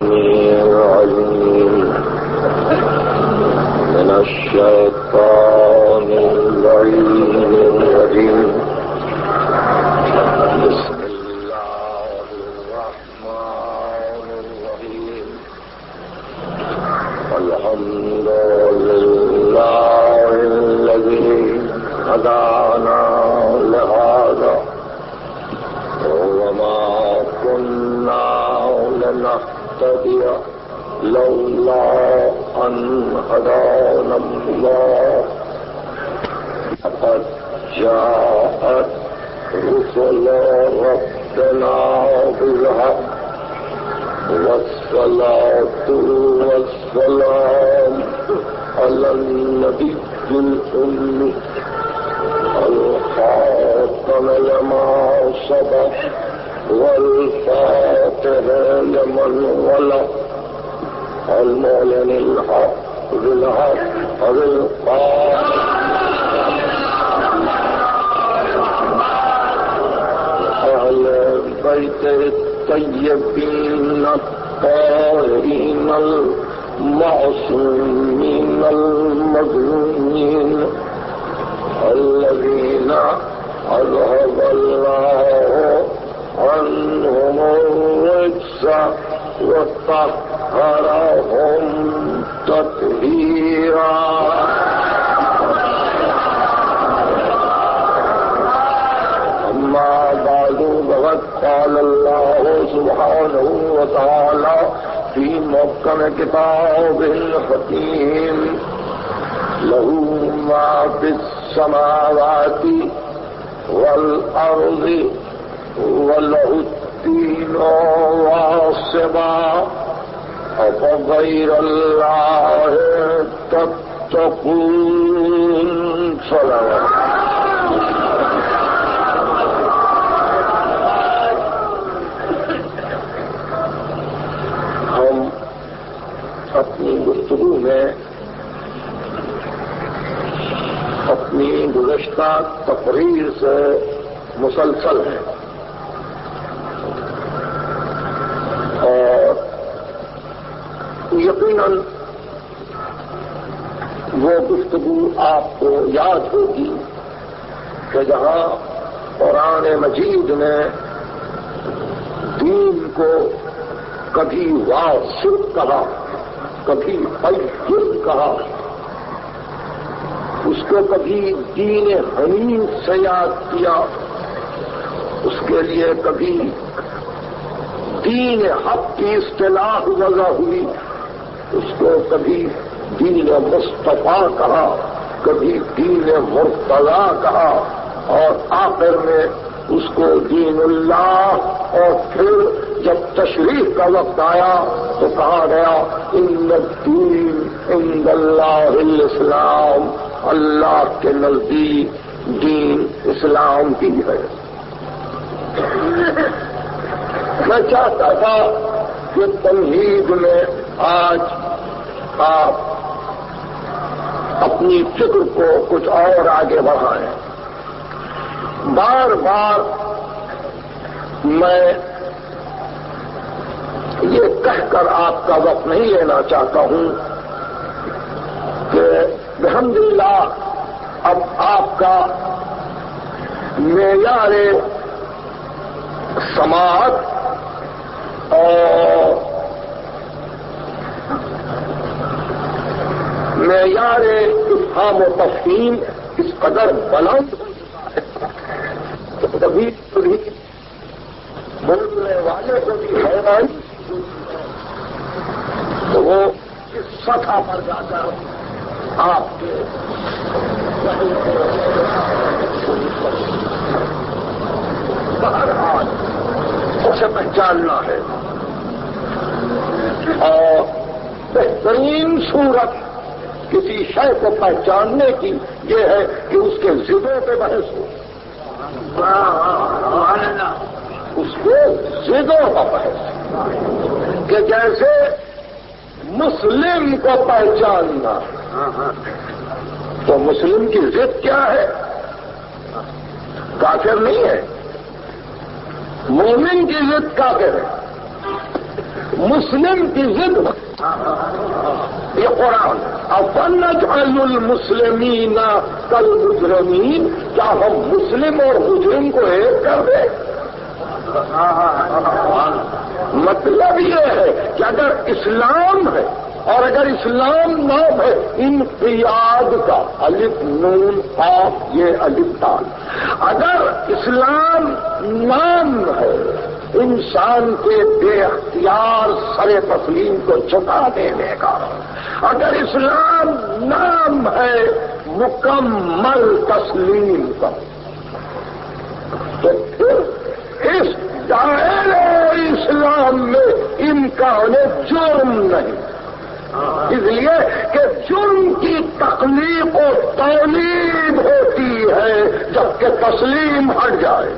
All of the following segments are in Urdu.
من الشيطان اللعين الرجيم بسم الله الرحمن الرحيم الحمد لله الذي هدانا لهذا وما كنا لنهتدي لولا أن هدانا الله لقد جاءت رسل ربنا بالحق والصلاة والسلام على النبي الأمي الخاتم لما سبق والفاتح لمن ولق المعلن الحق بالحق بالقائل أهل البيت الطيبين الطاهرين المعصومين المظلومين الذين أذهب الله عنهم الرجس وطهرهم تطهيرا. أما بعد فقد قال الله سبحانه وتعالى في محكم كتابه الحكيم له ما في السماوات والأرض وله الدين واصبا أفغير الله تتقون. صلوات. ہم اپنی گفتگو میں اپنی گزشتہ تقریر سے مسلسل ہیں اور یقیناً وہ گفتگو آپ کو یاد ہوگی کہ جہاں قرآن مجید نے دین کو کبھی واصل کہا کبھی قیّم کہا، اس کو کبھی دین حنیف سے یاد کیا، اس کے لیے کبھی دین حق کی اصطلاح وضع ہوئی، اس کو کبھی دین مصطفیٰ کہا، کبھی دین مرتضیٰ کہا، اور آخر میں اس کو دین اللہ، اور پھر جب تشریح کا وقت آیا تو کہا گیا ان الدین عند اللہ الاسلام، اللہ کے نزدیک دین اسلام ہی ہے. میں چاہتا تھا کہ تمہید میں آج آپ اپنی فکر کو کچھ اور آگے بڑھائیں. بار بار میں یہ کہہ کر آپ کا وقت نہیں لینا چاہتا ہوں کہ الحمدللہ اب آپ کا معیار سماعت اور معیار افہام و تفہیم اس قدر بلند ہو چکا ہے کہ کبھی کبھی بولنے والے کو بھی حیران تو وہ اس سطح پر جا کر آپ کے بہرحال اسے پہچاننا ہے، اور بہترین صورت کسی شے کو پہچاننے کی یہ ہے کہ اس کے ضدوں پہ بحث ہو، اس کے ضدوں کا بحث، کہ جیسے مسلم کو پہچاننا تو مسلم کی ضد کیا ہے؟ کافر نہیں ہے، مومن کی ضد کافر ہے. مسلم کی ضد یہ قرآن افنجعل المسلمین کالمجرمین، کیا ہم مسلم اور مجرم کو ایک کر دیں؟ مطلب یہ ہے کہ اگر اسلام ہے اور اگر اسلام نام ہے انقیاد کا، الف نون قاف یہ الف دال، اگر اسلام نام ہے انسان کے بے اختیار سر تسلیم کو جھکا دینے کا، اگر اسلام نام ہے مکمل تسلیم کا، تو پھر اس دائرے اسلام میں امکان جرم نہیں، اس لیے کہ جرم کی تخلیق و تولید ہوتی ہے جبکہ تسلیم ہٹ جائے۔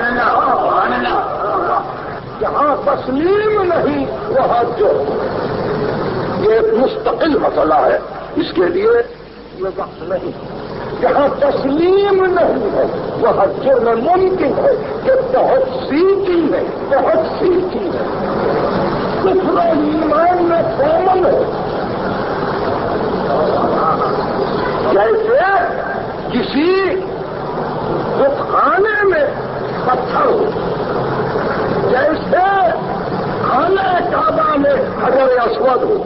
جہاں تسلیم نہیں وہاں جرم، یہ ایک مستقل مسئلہ ہے، اس کے لیے یہ وقت نہیں۔ جہاں تسلیم نہیں ہے وہاں جرم ممکن ہے کہ بہت سی چیزیں کفر و ایمان میں کامن ہے، جیسے کسی خانے میں پتھر ہو، جیسے خانہ کعبہ میں حجر اسود ہو،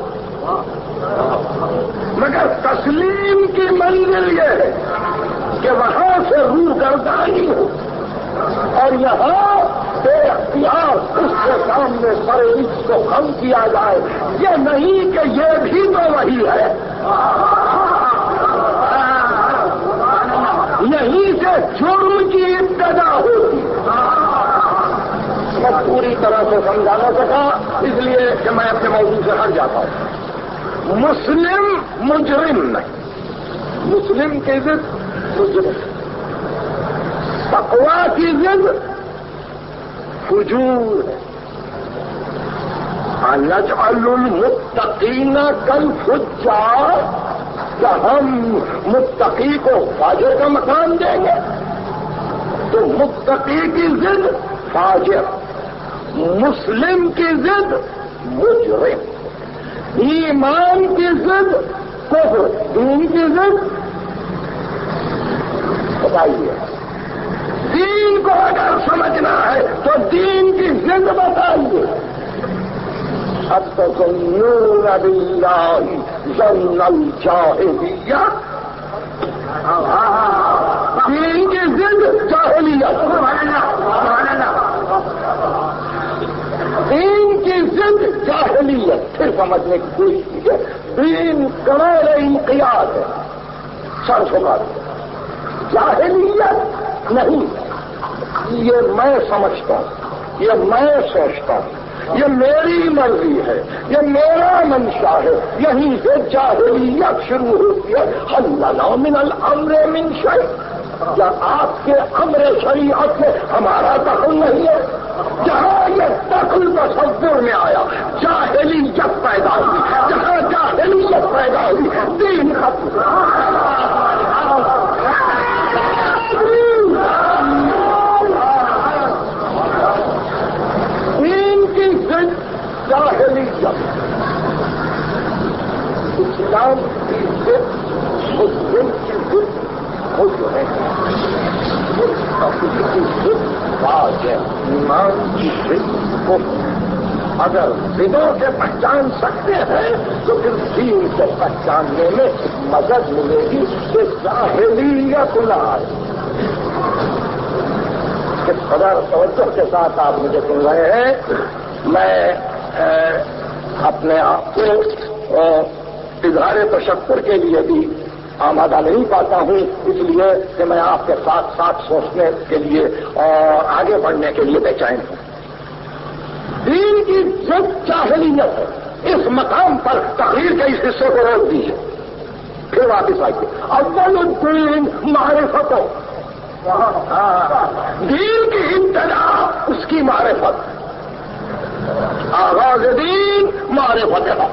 مگر تسلیم کی منزل یہ ہے کہ وہاں سے روح گردانی ہو اور یہاں بے اختیار اس کے سامنے سر عزت کو کم کیا جائے، یہ نہیں کہ یہ بھی تو وہی ہے، یہیں سے جرم کی ابتدا ہوتی۔ میں پوری طرح سے سمجھا نہ سکا، اس لیے کہ میں اپنے موضوع سے ہٹ جاتا ہوں۔ مسلم مجرم نہیں، مسلم کی ضد مجرم، تقویٰ کی ضد فجور ہے۔ نجعل المتقین کالفجار، کیا ہم متقی کو فاجر کا مقام دیں گے؟ تو متقی کی ضد فاجر، مسلم کی ضد مجرم، ایمان کی ضد کفر، دین کی ضد بتائیے۔ دین کو اگر سمجھنا ہے تو دین کی ضد بتائیے۔ اتظنون باللہ ظن الجاہلیہ، دین کی ضد جاہلیت، دین کی ضد جاہلیت۔ پھر سمجھنے کی کوشش کیجیے، دین کمال انقیاد ہے، سر جھکا دے، جاہلیت نہیں۔ یہ میں سمجھتا ہوں، یہ میں سوچتا ہوں، یہ میری مرضی ہے، یہ میرا منشا ہے، یہیں سے جاہلیت شروع ہوتی ہے۔ حل لنا من الامر من شیء، کیا آپ کے امر شریعت میں ہمارا دخل نہیں ہے؟ جہاں یہ دخل تصور میں آیا جاہلیت پیدا ہوئی، جہاں جاہلیت پیدا ہوئی دین ختم۔ دین کی ضد جاہلیت، اسلام کی ضد مسلم کی ضد مجرم، متقی کی ضد فاجر، ایمان کی ضد کفر۔ اگر ضدوں سے پہچان سکتے ہیں تو پھر دین سے پہچاننے میں مدد ملے گی کہ جاہلیت لائے۔ کس قدر توجہ کے ساتھ آپ مجھے سن رہے ہیں، میں اپنے آپ کو اظہار تشکر کے لیے بھی آمادہ نہیں پاتا ہوں، اس لیے کہ میں آپ کے ساتھ ساتھ سوچنے کے لیے اور آگے بڑھنے کے لیے بے چین ہوں۔ دین کی ضد جاہلیت ہے، اس مقام پر تقریر کے اس حصے کو روک دیجیے، پھر واپس آئیے۔ اول الدین معرفت، دین کی ابتدا اس کی معرفت، آغاز دین معرفت حق،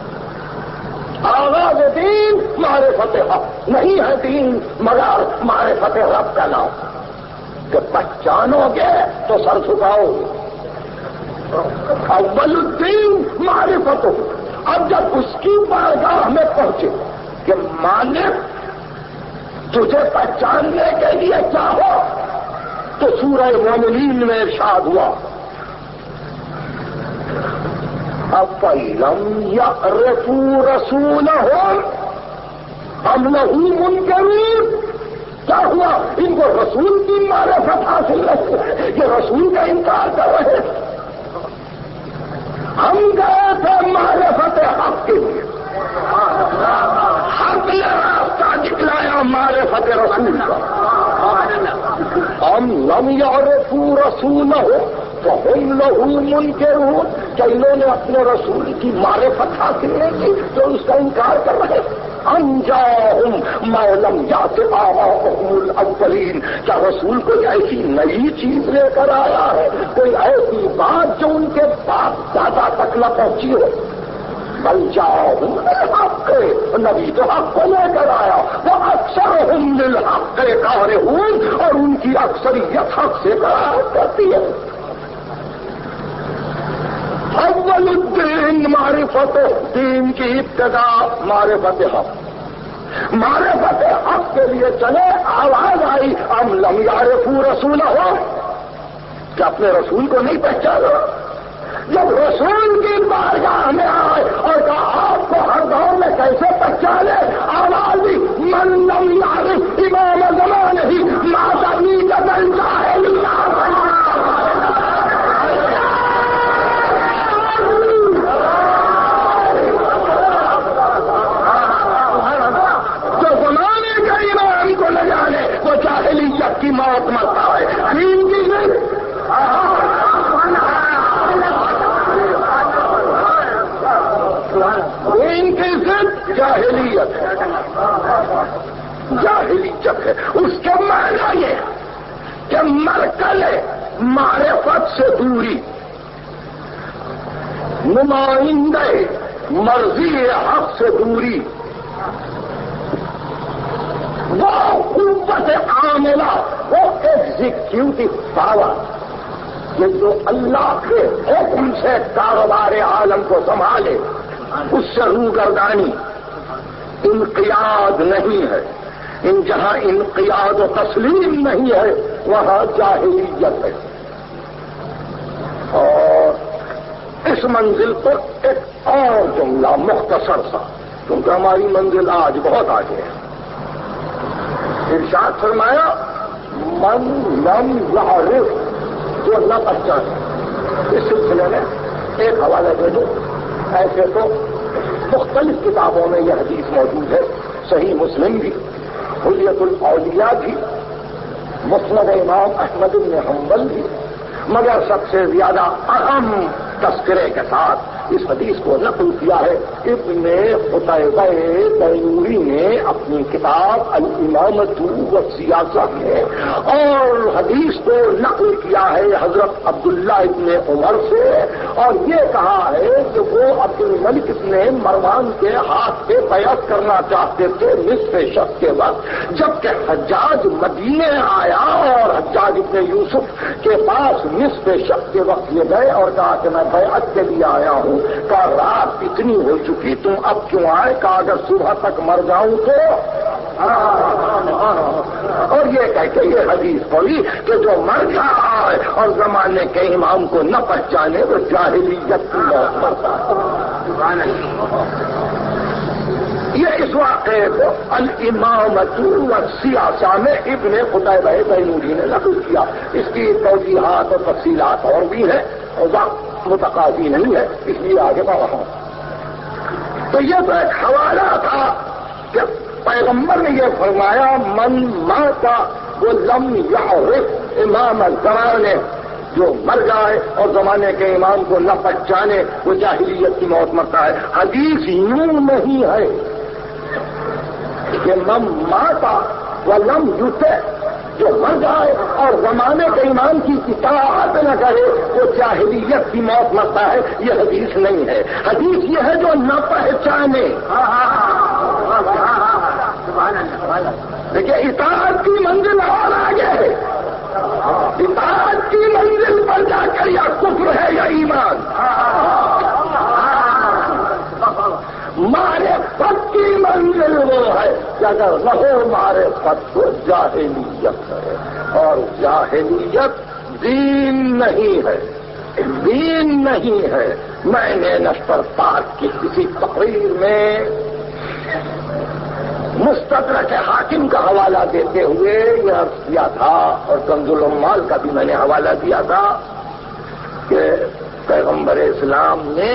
آغاز دین معرفت حق، نہیں ہے دین مگر معرفت رب کا نام، کہ پہچانو گے تو سر جھکاؤ گے، اول الدین معرفت ہو. اب جب اس کی بارگاہ میں پہنچے کہ مالک تجھے پہچاننے کے لیے چاہو تو سورہ مومنین میں ارشاد ہوا اَفَلَمْ يَعْرِفُوا رَسُولَهُمْ أَمْ لَهُ مُنْكِرُونَ. کیا ہوا؟ ان کو رسول کی معرفت حاصل نہیں ہے، یہ رسول کا انکار کر رہے ہیں. ہم گئے تھے معرفت حق کے لیے، حق نے راستہ دکھلایا معرفت رسول کا. ہم لم یعرفوا رسولہ فہم لہ منکرون. کہ انہوں نے اپنے رسول کی معرفت حاصل نہیں کی تو اس کا انکار کر رہے ہیں. انجاہم ما لم یأت آباؤہم الاولین. کیا رسول کوئی ایسی نئی چیز لے کر آیا ہے، کوئی ایسی بات جو ان کے باپ دادا تک نہ پہنچی ہو؟ بل جاؤہم بالحق. نبی تو حق کو لے کر آیا. وہ اکثرہم للحق کارہون. اور ان کی اکثریت حق سے قرارت کرتی ہے. اول الدین معرفت، دین کی ابتدا معرفت حق. معرفت حق کے لیے چلے، آواز آئی ہم لم یعرفوا رسولہ. کہ اپنے رسول کو نہیں پہچانا؟ جب رسول کی بارگاہ میں آئے اور کہا آپ کو ہر دور میں کیسے پہچانے، آواز دی من لم یعرف امام زمانہ ما تمیز من جاہلیہ. جاہلیت کی موت مرتا ہے، دین کی نہیں. دین کی ضد جاہلیت ہے، جاہلیت ہے. اس کے معنی یہ کہ مرکل معرفت سے دوری، نمائندہ مرضی حق سے دوری، وہ قوت عاملہ، وہ ایگزیکٹیوٹو پاور کہ جو اللہ کے حکم سے کاروبار عالم کو سنبھالے، اس سے روگردانی. انقیاد نہیں ہے. جہاں انقیاد و تسلیم نہیں ہے وہاں جاہلیت ہے. اور اس منزل پر ایک اور جملہ مختصر سا، کیونکہ ہماری منزل آج بہت آگے ہے. ارشاد فرمایا من لم یعرف، جو نہ پہچانے. اس سلسلے میں ایک حوالہ دے دوں. ایسے تو مختلف کتابوں میں یہ حدیث موجود ہے، صحیح مسلم بھی، حلیت الاولیاء بھی، مسند امام احمد بن حنبل بھی، مگر سب سے زیادہ اہم تذکرے کے ساتھ اس حدیث کو نقل کیا ہے ابن قتیبہ تیموری نے اپنی کتاب الامامۃ والسیاسہ میں. اور حدیث کو نقل کیا ہے حضرت عبداللہ ابن عمر سے، اور یہ کہا ہے کہ وہ عبد الملک ابن مروان کے ہاتھ پہ بیعت کرنا چاہتے تھے نصف شب کے وقت، جبکہ حجاج مدینے آیا اور حجاج ابن یوسف کے پاس نصف شب کے وقت یہ گئے اور کہا کہ میں بیعت کے لیے آیا ہوں. کہا رات اتنی ہو چکی، تم اب کیوں آئے؟ کہا اگر صبح تک مر جاؤں تو. اور یہ کہہ کے یہ حدیث پڑھی کہ جو مر جائے اور زمانے کے امام کو نہ پہچانے وہ جاہلیت کی موت مرتا ہے. یہ اس واقعے کو الامامۃ والسیاسہ میں ابن قتیبہ تیموری نے نقل کیا. اس کی توضیحات اور تفصیلات اور بھی ہیں اور وقت متقاضی نہیں ہے، اس لیے آگے بڑھ رہا ہوں. تو یہ تو ایک حوالہ تھا کہ پیغمبر نے یہ فرمایا من ماتا وہ لم یعرف امام الزمانے، جو مر جائے اور زمانے کے امام کو نہ پہچانے وہ جاہلیت کی موت مرتا ہے. حدیث یوں نہیں ہے کہ من ماتا وہ لم یطع، جو مر جائے اور زمانے کے امام کی اطاعت نہ کرے وہ جاہلیت کی موت مرتا ہے. یہ حدیث نہیں ہے. حدیث یہ ہے جو نہ پہچانے. دیکھیے اطاعت کی منزل اور آگے ہے. اطاعت کی منزل پر جا کر یا کفر ہے یا ایمان. معرفت کی منزل وہ ہے کہ اگر رہو معرفت تو جاہلیت ہے، اور جاہلیت دین نہیں ہے، دین نہیں ہے. میں نے نشتر پاک کی کسی تقریر میں مستدرک حاکم کا حوالہ دیتے ہوئے یہ عرض کیا تھا، اور کنز العمال کا بھی میں نے حوالہ دیا تھا، کہ پیغمبر اسلام نے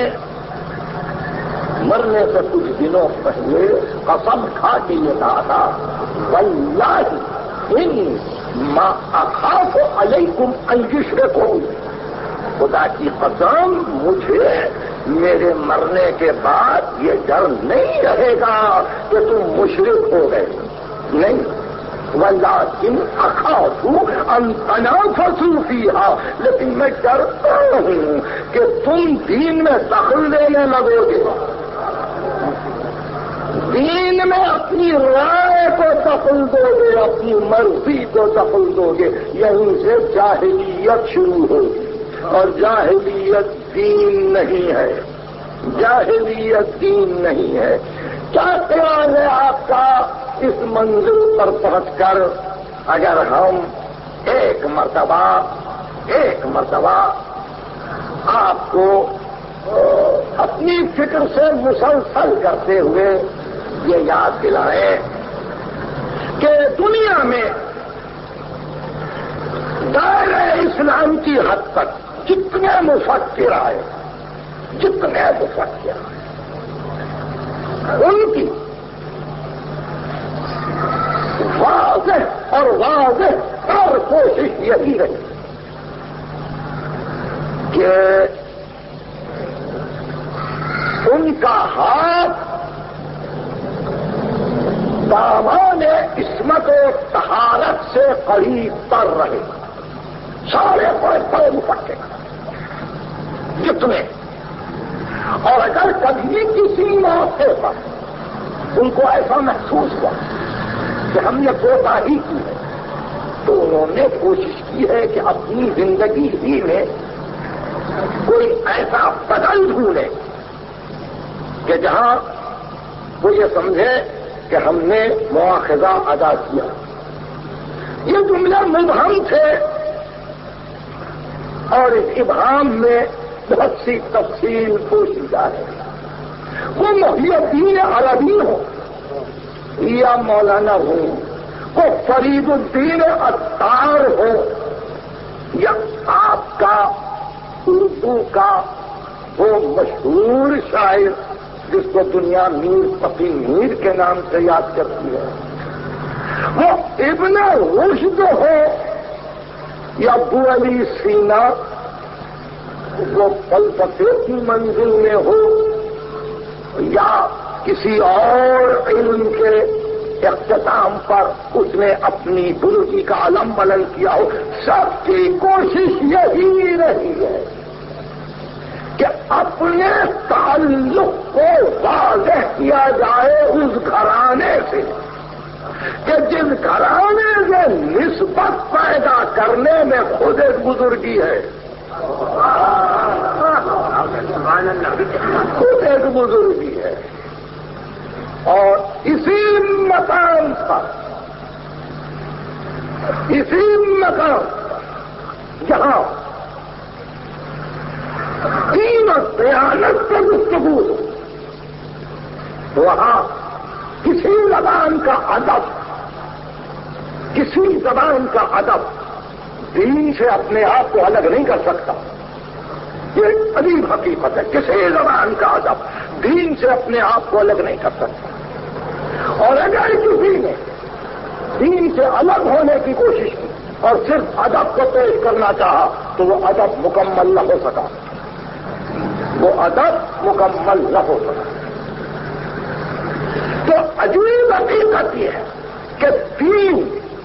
مرنے سے کچھ دنوں پہلے قسم کھا کے یہ کہا تھا، واللہ ان ما اخاف علیکم ان یشرکوا، خدا کی قسم مجھے میرے مرنے کے بعد یہ ڈر نہیں رہے گا کہ تم مشرک ہو گئے، نہیں. وَلَٰكِنْ أَخَافُ أَن تَنَافَسُوا فِيهَا، لیکن میں ڈرتا ہوں کہ تم دین میں دخل دینے لگو گے، دین میں اپنی رائے کو دخل دو گے، اپنی مرضی کو دخل دو گے. یہیں سے جاہلیت شروع ہوگی، اور جاہلیت دین نہیں ہے، جاہلیت دین نہیں ہے. کیا خیال ہے آپ کا اس منزل پر پہنچ کر اگر ہم ایک مرتبہ آپ کو اپنی فکر سے مسلسل کرتے ہوئے یہ یاد دلائیں کہ دنیا میں دائرہ اسلام کی حد تک جتنے مفکر آئے، ان کی واضح اور کوشش یہی رہی کہ ان کا ہاتھ دامان عصمت و طہارت سے قریب تر رہے. سارے بڑے بڑے مفکر جتنے، اور اگر کبھی کسی موقع پر ان کو ایسا محسوس ہوا کہ ہم نے کوتاہی کی ہے، تو انہوں نے کوشش کی ہے کہ اپنی زندگی ہی میں کوئی ایسا بدل ڈھونڈے کہ جہاں وہ یہ سمجھے کہ ہم نے مواخذہ ادا کیا. یہ جملے مبہم تھے، اور اس ابہام میں بہت سی تفصیل پوشیدہ ہے. وہ محی الدین عربی ہو یا مولانا ہو، وہ فرید الدین عطار ہو، یا آپ کا اردو کا وہ مشہور شاعر جس کو دنیا میر تقی میر کے نام سے یاد کرتی ہے، وہ ابن رشد ہو یا ابو علی سینا، وہ فلسفے کی منزل میں ہو یا کسی اور علم کے اختتام پر اس نے اپنی بزرگی کا علم بلند کیا ہو، سب کی کوشش یہی رہی ہے کہ اپنے تعلق کو واضح کیا جائے اس گھرانے سے، کہ جس گھرانے سے نسبت پیدا کرنے میں خود ایک بزرگی ہے، خود ایک بزرگی ہے. اور اسی مقام جہاں دین اور دیانت پر گفتگو ہو، وہاں کسی زبان کا ادب دین سے اپنے آپ کو الگ نہیں کر سکتا. یہ عجیب حقیقت ہے، کسی زبان کا ادب دین سے اپنے آپ کو الگ نہیں کر سکتا. اور اگر کسی نے دین سے الگ ہونے کی کوشش کی اور صرف ادب کو پیش کرنا چاہا تو وہ ادب مکمل نہ ہو سکا، تو عجیب حقیقت یہ ہے کہ دین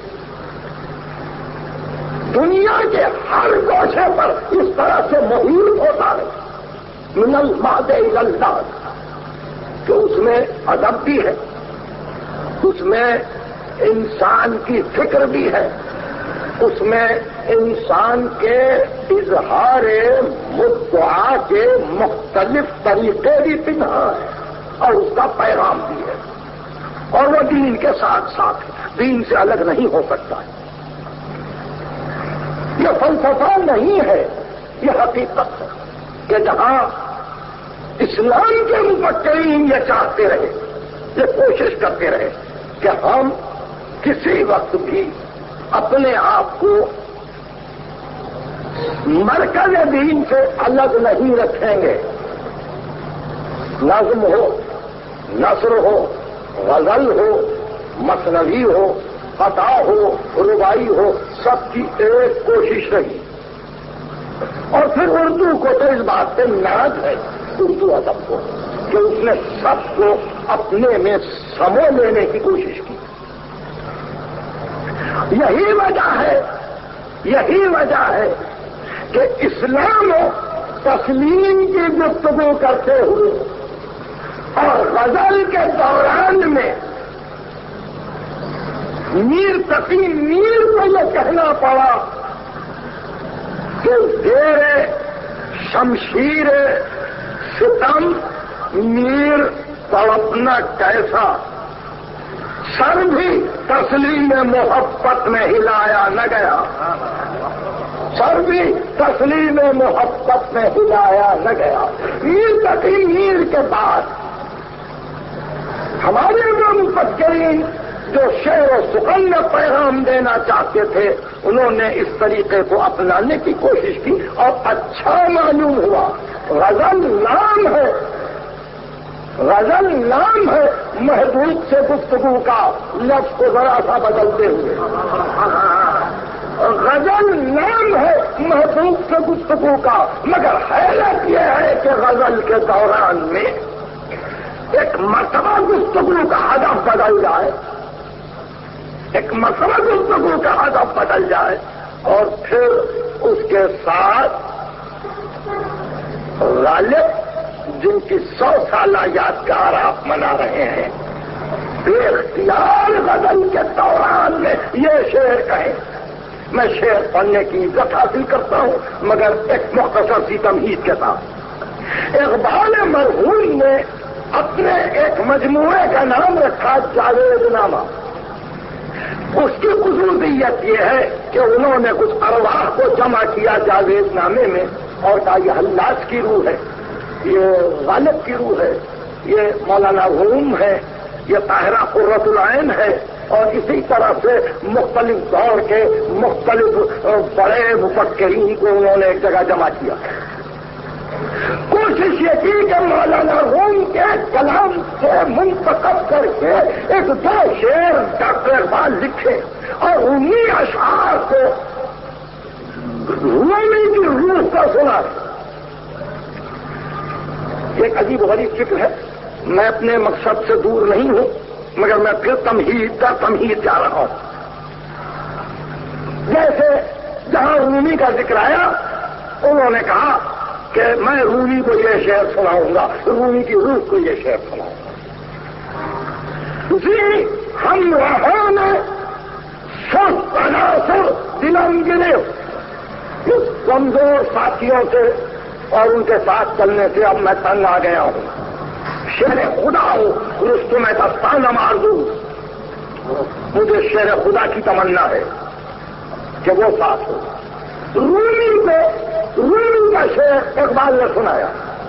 دنیا کے ہر گوشے پر اس طرح سے محیط ہوتا ہے، من الماد الى اللاد، کہ اس میں ادب بھی ہے، اس میں انسان کی فکر بھی ہے، اس میں انسان کے اظہار مدعا کے مختلف طریقے بھی پنہا ہے اور اس کا پیغام بھی ہے، اور وہ دین کے ساتھ ساتھ دین سے الگ نہیں ہو سکتا ہے۔ یہ فلسفہ نہیں ہے، یہ حقیقت ہے کہ جہاں اسلام کے مفکرین یہ چاہتے رہے، یہ کوشش کرتے رہے کہ ہم کسی وقت بھی اپنے آپ کو مرکز دین سے الگ نہیں رکھیں گے۔ نظم ہو، نثر ہو، غزل ہو، مثنوی ہو، قطع ہو، رباعی ہو، سب کی ایک کوشش رہی۔ اور پھر اردو کو تو اس بات پہ ناز ہے، اردو ادب کو، کہ اس نے سب کو اپنے میں سمو لینے کی کوشش کی۔ یہی وجہ ہے کہ اسلام و تسلیم کی گفتگو کرتے ہوئے اور غزل کے دوران میں میر تقی میر کو یہ کہنا پڑا کہ زیر شمشیر ستم میر تڑپنا کیسا، سر بھی تسلیم محبت میں ہلایا نہ گیا، سر بھی تسلیم محبت میں ہلایا نہ گیا۔ میر تقی میر کے بعد ہمارے وہ مفکرین جو شعر و سخن میں پیغام دینا چاہتے تھے، انہوں نے اس طریقے کو اپنانے کی کوشش کی اور اچھا معلوم ہوا۔ غزل نام ہے محبوب سے گفتگو کا، لفظ کو ذرا سا بدلتے ہوئے۔ غزل نام ہے محبوب سے گفتگو کا، مگر حیرت یہ ہے کہ غزل کے دوران میں ایک مرتبہ گفتگو کا ہدف بدل جائے، ایک مرتبہ گفتگو کا ہدف بدل جائے اور پھر اس کے ساتھ غالب جن کی 100 سالہ یادگار آپ منا رہے ہیں، بے اختیار غزل کے دوران میں یہ شعر کہیں۔ میں شعر پڑھنے کی عزت حاصل کرتا ہوں، مگر ایک مختصر سی تمہید کے ساتھ۔ اقبال مرحوم نے اپنے ایک مجموعے کا نام رکھا جاوید نامہ۔ اس کی خصوصیت یہ ہے کہ انہوں نے کچھ ارواح کو جمع کیا جاوید نامے میں اور کہا یہ حلاج کی روح ہے، یہ غالب کی روح ہے، یہ مولانا روم ہے، یہ طاہرہ قرۃ العین ہے، اور اسی طرح سے مختلف دور کے مختلف بڑے مفکرین کو انہوں نے ایک جگہ جمع کیا۔ کوشش یہ کی کہ مولانا روم کے کلام سے منتخب کر کے ایک 2 شعر ڈاکٹر اقبال لکھے اور انہی اشعار کو رومی کی روح کا سنا۔ ایک عجیب و غریب فکر ہے، میں اپنے مقصد سے دور نہیں ہوں، مگر میں پھر تمہید جا رہا ہوں۔ جیسے جہاں رومی کا ذکر آیا، انہوں نے کہا کہ میں رومی کو یہ شعر سناؤں گا، رومی کی روح کو یہ شعر سناؤں گا۔ جی ہم رہوں نے سست عناصر دلم گرفت، اس کمزور ساتھیوں سے اور ان کے ساتھ چلنے سے اب میں تنگ آ گیا ہوں۔ شعر خدا ہو رستم دستانہ مار دوں، مجھے شعر خدا کی تمنا ہے کہ وہ ساتھ ہو۔ رومی کا شعر اقبال نے سنایا،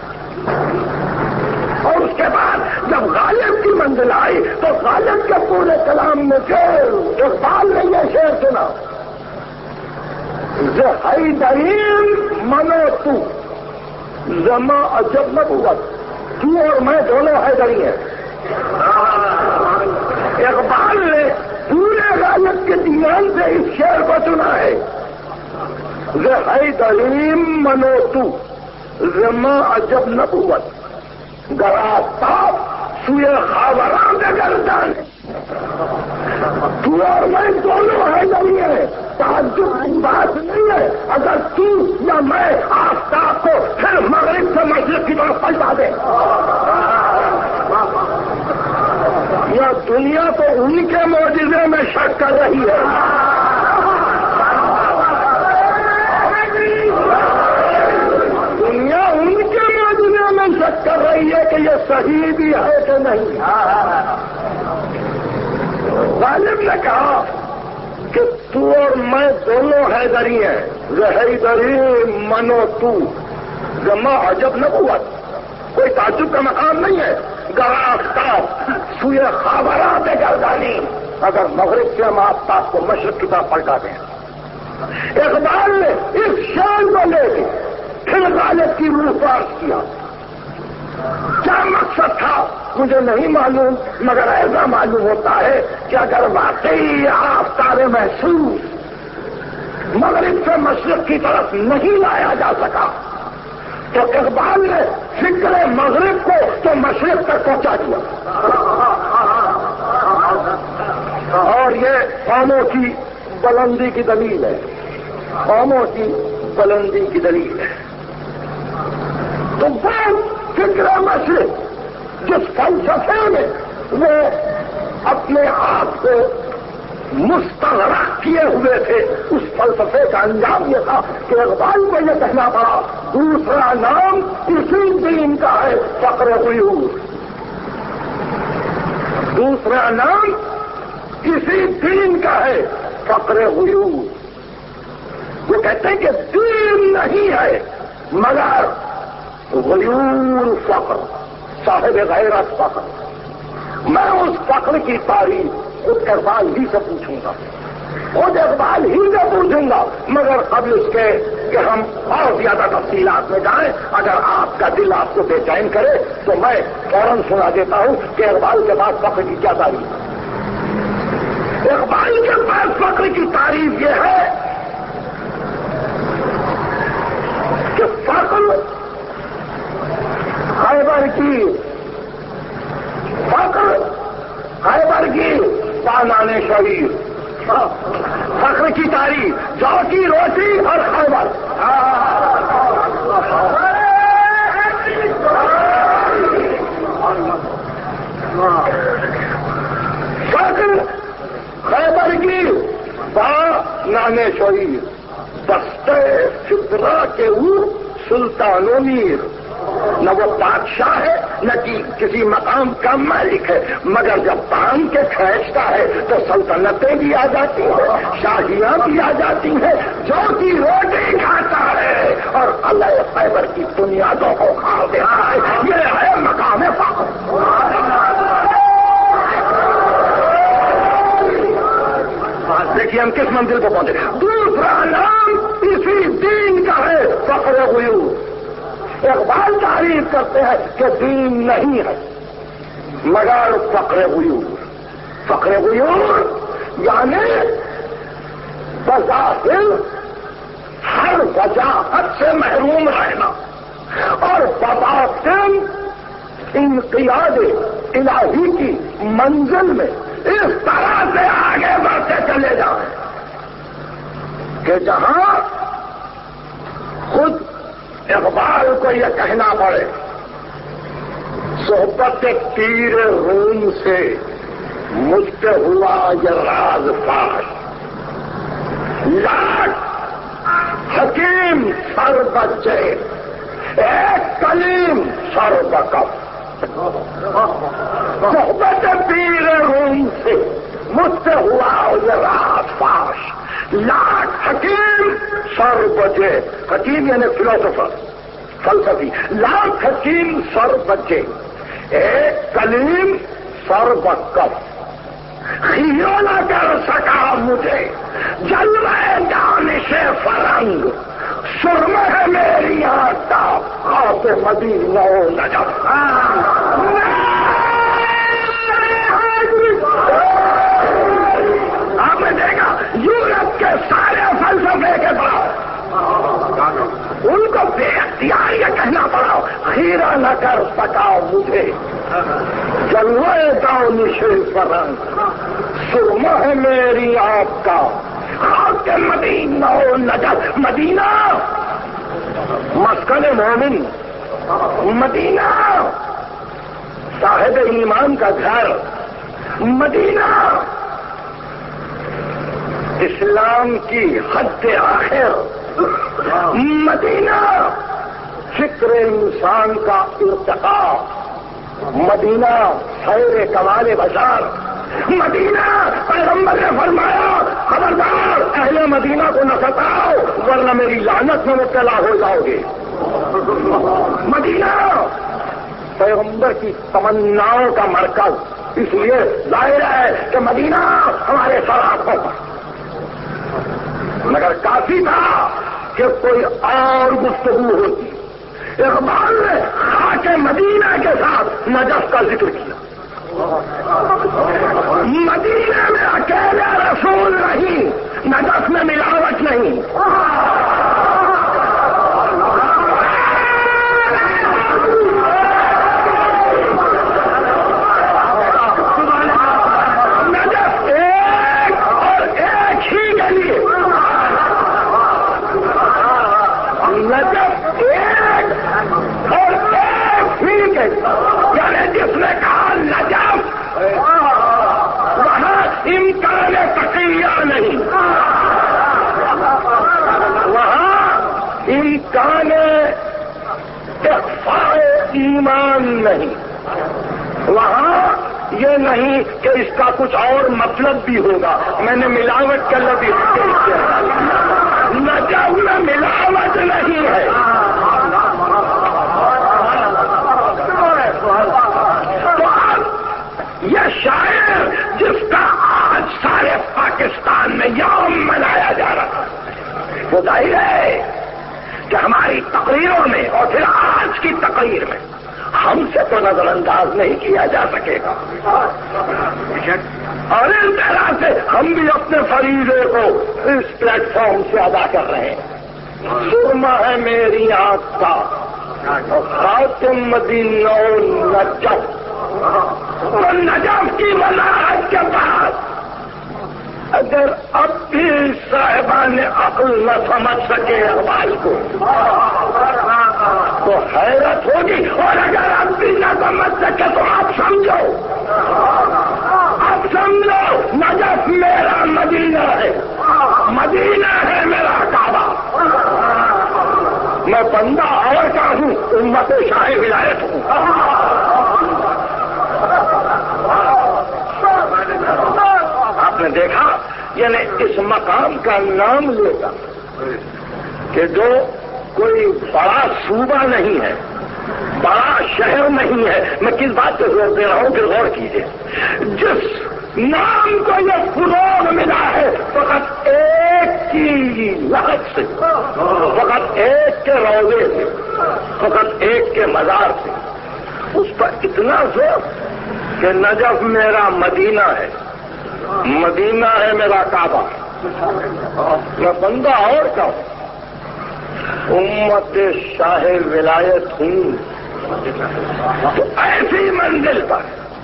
اور اس کے بعد جب غالب کی منزل آئی تو غالب کے پورے کلام میں پھر اقبال نے یہ شعر سنا، حیدرین منو تو زما عجب نبوت، تو اور میں دونوں حیدری ہیں۔ اقبال نے پورے غالب کے دیوان سے اس شعر کو سنا ہے، حیدرین منو تو زما عجب نبوت، گر آفتاب سوئے خاوران گردان، تو اور میں دونوں حیدری ہیں۔ تعجب کی بات نہیں ہے اگر تو یا میں آفتاب کو پھر مغرب سے مشرق کی طرف پلٹا دے۔ یہ دنیا تو ان کے معجزے میں شک کر رہی ہے، وہی بھی ہے کہ نہیں؟ غالب نے کہا کہ تو اور میں دونوں حیدری ہیں، حیدری منو تو جمع عجب نبوت، کوئی تعجب کا مقام نہیں ہے۔ گرا آفتاب سوئے خابرات گردانی، اگر مغرب سے ہم آفتاب کو مشرق کی طرف پلٹا دیں۔ اقبال نے اس شان کو لے کے پھر غالب کی روح پاس کیا۔ کیا مقصد تھا مجھے نہیں معلوم، مگر ایسا معلوم ہوتا ہے کہ اگر واقعی آفتاب محسوس مغرب سے مشرق کی طرف نہیں لایا جا سکا تو اقبال نے فکر مغرب کو تو مشرق تک پہنچا دیا، اور یہ قوموں کی بلندی کی دلیل ہے، قوموں کی بلندی کی دلیل ہے۔ تو وہ فکر مشرق جس فلسفے میں وہ اپنے آپ کو مستغرق کیے ہوئے تھے، اس فلسفے کا انجام یہ تھا کہ اقبال کو یہ کہنا پڑا دوسرا نام اسی دین کا ہے فقر غیور، دوسرا نام اسی دین کا ہے فقر غیور۔ وہ کہتے ہیں کہ دین نہیں ہے مگر غیور فقر، صاحب غیرت فقر۔ میں اس فقر کی تعریف خود اقبال ہی سے پوچھوں گا، خود اقبال ہی سے پوچھوں گا، مگر قبل اس کے کہ ہم اور زیادہ تفصیلات میں جائیں، اگر آپ کا دل آپ کو بے چین کرے تو میں فوراً سنا دیتا ہوں کہ اقبال کے بعد فقر کی کیا تعریف ہے۔ اقبال کے بعد فقر کی تعریف یہ ہے کہ فقر خیبر کی، فقر خیبر کی پانان شہیر، فقر کی تعریف جو کی روٹی اور خیبر۔ فقر خیبر کی پانان شہیر، دستے فطرہ کے او سلطان و میر۔ نہ وہ بادشاہ ہے نہ کسی مقام کا مالک ہے، مگر جب تان کے کھینچتا ہے تو سلطنتیں بھی آ جاتی ہیں، شاہیاں بھی آ جاتی ہیں، جو کی روٹی کھاتا ہے اور اللہ خیبر کی بنیادوں کو کھا دیتا ہے، یہ ہے مقام فقر۔ دیکھیے ہم کس منزل کو پہنچے۔ دوسرا نام اسی دین کا ہے فقر غیور۔ اقبال تعریف کرتے ہیں کہ دین نہیں ہے مگر فقر غیور۔ فقر غیور یعنی بظاہر ہر وجاہت سے محروم رہنا اور بباطن انقیاد الہی کی منزل میں اس طرح سے آگے بڑھتے چلے جائیں کہ جہاں خود اقبال کو یہ کہنا پڑے صحبت پیر روم سے مجھ پہ ہوا یہ راز فاش، لاکھ حکیم سر بچے ایک کلیم سر بکف۔ صحبت پیر روم سے مجھ پہ ہوا یہ راز فاش، لاکھ حکیم سر بچے، حکیم یعنی فلسفر فلسفی، لاکھ حکیم سر بچے ایک کلیم سر بکف، خیو نہ کر سکا مجھے جلوہ دانش فرنگ، سرمہ ہے میری آنکھ کا خواب مدینہ و نجف۔ آپ نے دیکھا یورپ کے سارے فلسفے کے بعد ان کو بے اختیار یہ کہنا پڑا خیرہ نہ کر سکا مجھے جلوہ دانش فرنگ، سرمہ ہے میری آپ کا خاک مدینہ و نجف۔ مدینہ مسکن مومن، مدینہ صاحب ایمان کا گھر، مدینہ اسلام کی حد آخر، مدینہ فکر انسان کا ارتقاء، مدینہ خیر کمال بشار، مدینہ پیغمبر نے فرمایا خبردار اہل مدینہ کو نہ ستاؤ ورنہ میری لعنت میں مبتلا ہو جاؤ گے۔ مدینہ پیغمبر کی تمناؤں کا مرکز، اس لیے ظاہر ہے کہ مدینہ ہمارے سراخوں پر، مگر کافی تھا کہ کوئی اور گفتگو ہوتی۔ اقبال نے خاک مدینہ کے ساتھ نجف کا ذکر کیا۔ مدینہ میں اکیلے رسول نہیں، نجف میں ملاوٹ نہیں۔ نجف ایک اور ایک ہی کے لیے، نجف ایک اور ایک ہی کے لیے، یعنی جس نے کہا نجف وہاں امکان تقیہ نہیں، وہاں امکان اخفاء ایمان نہیں، وہاں یہ نہیں کہ اس کا کچھ اور مطلب بھی ہوگا، میں نے ملاوٹ کا لفظ استعمال کیا، نجف میں ملاوٹ نہیں ہے۔ تو اب یہ شاعر جس کا آج سارے پاکستان میں یوم منایا جا رہا ہے، وہ ظاہر ہے کہ ہماری تقریروں میں اور پھر آج کی تقریر میں ہم سے تو نظر انداز نہیں کیا جا سکے گا، اور اس طرح سے ہم بھی اپنے فریضے کو اس پلیٹ فارم سے ادا کر رہے ہیں۔ سرما ہے میری آنکھ کا خاتم مدینہ نجف، تو نجف کی وضاحت کے بعد اگر اب بھی صاحبان عقل نہ سمجھ سکے اقبال کو تو حیرت ہوگی، اور اگر اب بھی نہ سمجھ سکے تو آپ سمجھو، اب سمجھو نجف میرا مدینہ ہے، مدینہ ہے میرا کعبہ، میں بندہ اور کا ہوں، امت شاہ ولایت ہوں۔ آپ نے دیکھا یعنی اس مقام کا نام لے کر کہ جو کوئی بڑا صوبہ نہیں ہے، بڑا شہر نہیں ہے، میں کس بات پہ زور دے رہا ہوں پھر غور کیجیے، جس نام کو یہ فروغ ملا ہے فقط ایک کی لہت سے، فقط ایک کے روضے سے، فقط ایک کے مزار سے، اس پر اتنا زور کہ نجف میرا مدینہ ہے، مدینہ ہے میرا کعبہ، میں بندہ اور کا ہوں، امت شاہ ولایت ہوں۔ تو ایسی منزل پر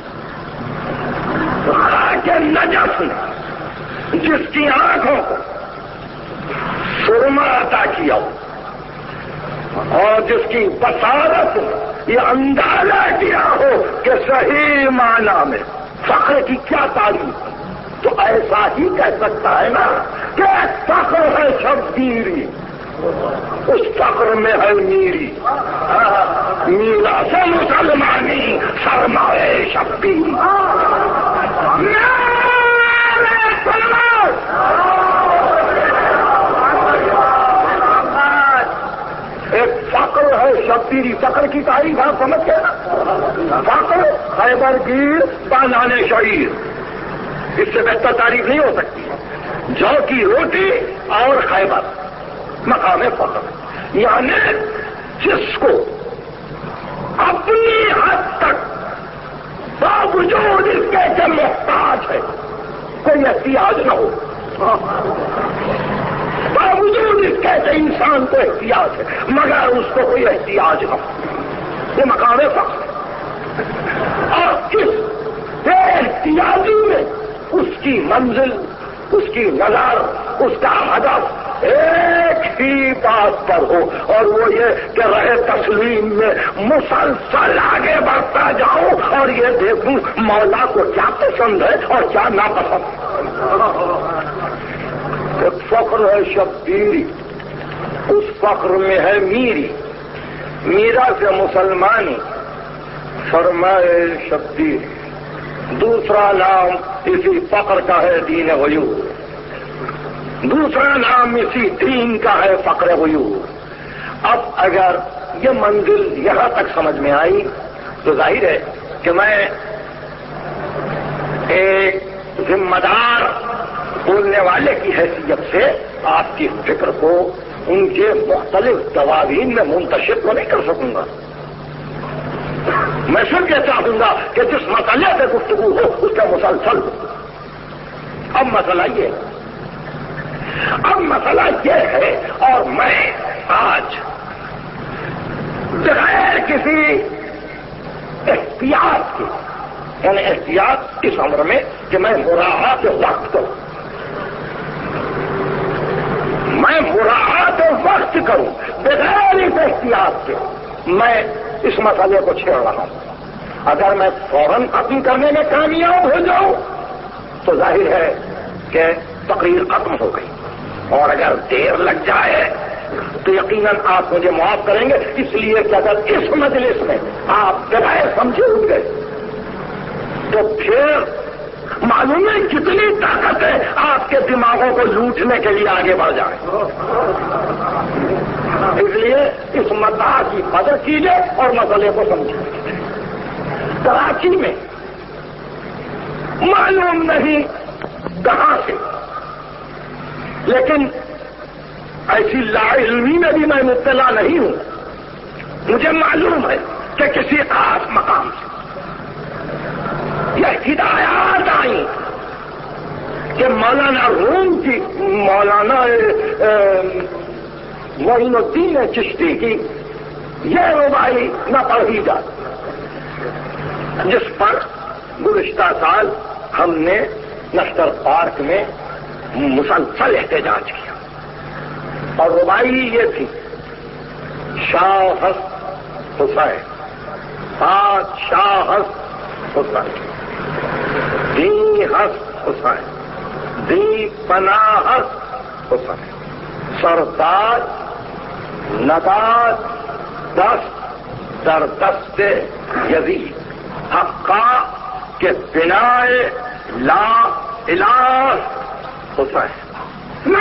خاک نجف نے جس کی آنکھوں کو سرما عطا کیا ہو اور جس کی بصارت یہ اندازہ کیا ہو کہ صحیح معنی میں فخر کی کیا تعریف ہے، تو ایسا ہی کہہ سکتا ہے نا کہ فخر ہے شبیری، اس فخر میں ہے میری، میرا سے مسلمانی سرمائے شبیری۔ ایک فخر ہے شبیری، فخر کی تعریف آپ سمجھ گئے نا، فخر خیبر گیر بانان شعیر، اس سے بہتر تعریف نہیں ہو سکتی، جو کی روٹی اور خیبر مقام فخر، یعنی جس کو اپنی حد تک باوجود اس کے کہ محتاج ہے، کوئی احتیاج نہ ہو، باوجود اس کے کہ انسان کو احتیاج ہے مگر اس کو کوئی احتیاج نہ ہو، یہ مقام فخر، اور اس بے احتیاجی میں اس کی منزل، اس کی نظر، اس کا ہدف ایک ہی بات پر ہو، اور وہ یہ کہ رہے تسلیم میں مسلسل آگے بڑھتا جاؤں اور یہ دیکھوں مولا کو کیا پسند ہے اور کیا ناپسند۔ ایک فخر ہے شبیری، اس فخر میں ہے میری، میرا سے مسلمانی، فرمائے شبیر دوسرا نام اسی فقر کا ہے دین غیور، دوسرا نام اسی دین کا ہے فقر غیور۔ اب اگر یہ منزل یہاں تک سمجھ میں آئی تو ظاہر ہے کہ میں ایک ذمہ دار بولنے والے کی حیثیت سے آپ کی فکر کو ان کے مختلف دواوین میں منتشر تو نہیں کر سکوں گا۔ میں صرف یہ چاہوں گا کہ جس مسئلے پہ گفتگو ہو اس کا مسلسل ہو۔ اب مسئلہ یہ ہے اور میں آج بغیر کسی احتیاط کے، یعنی احتیاط اس عمر میں کہ میں مراعات وقت کروں، میں مراعات وقت کروں بغیر اس احتیاط کے میں اس مسئلے کو چھیڑ رہا ہوں۔ اگر میں فوراً ختم کرنے میں کامیاب ہو جاؤں تو ظاہر ہے کہ تقریر ختم ہو گئی، اور اگر دیر لگ جائے تو یقیناً آپ مجھے معاف کریں گے، اس لیے کہ اگر اس مجلس میں آپ بغیر سمجھے ہوئے تو پھر معلوم ہے کتنی طاقت ہے آپ کے دماغوں کو لوٹنے کے لیے آگے بڑھ جائے۔ اس لیے اس مدعا کی قدر کیجیے اور مسئلے کو سمجھیے۔ کراچی میں معلوم نہیں کہاں سے، لیکن ایسی لا علمی میں بھی میں مبتلا نہیں ہوں، مجھے معلوم ہے کہ کسی خاص مقام سے یہ ہدایات آئی کہ مولانا روم کی، مولانا معین الدین چشتی کی یہ رباعی نہ پڑھی جائے، جس پر گزشتہ سال ہم نے نشتر پارک میں مسلسل احتجاج کیا، اور رباعی یہ تھی: شاہ حسین، شاہ حسین، دی حسین، دی پناہ حسین، سردار نگات دست در دست یزید، حقا کے بنائے لا الہ حسین۔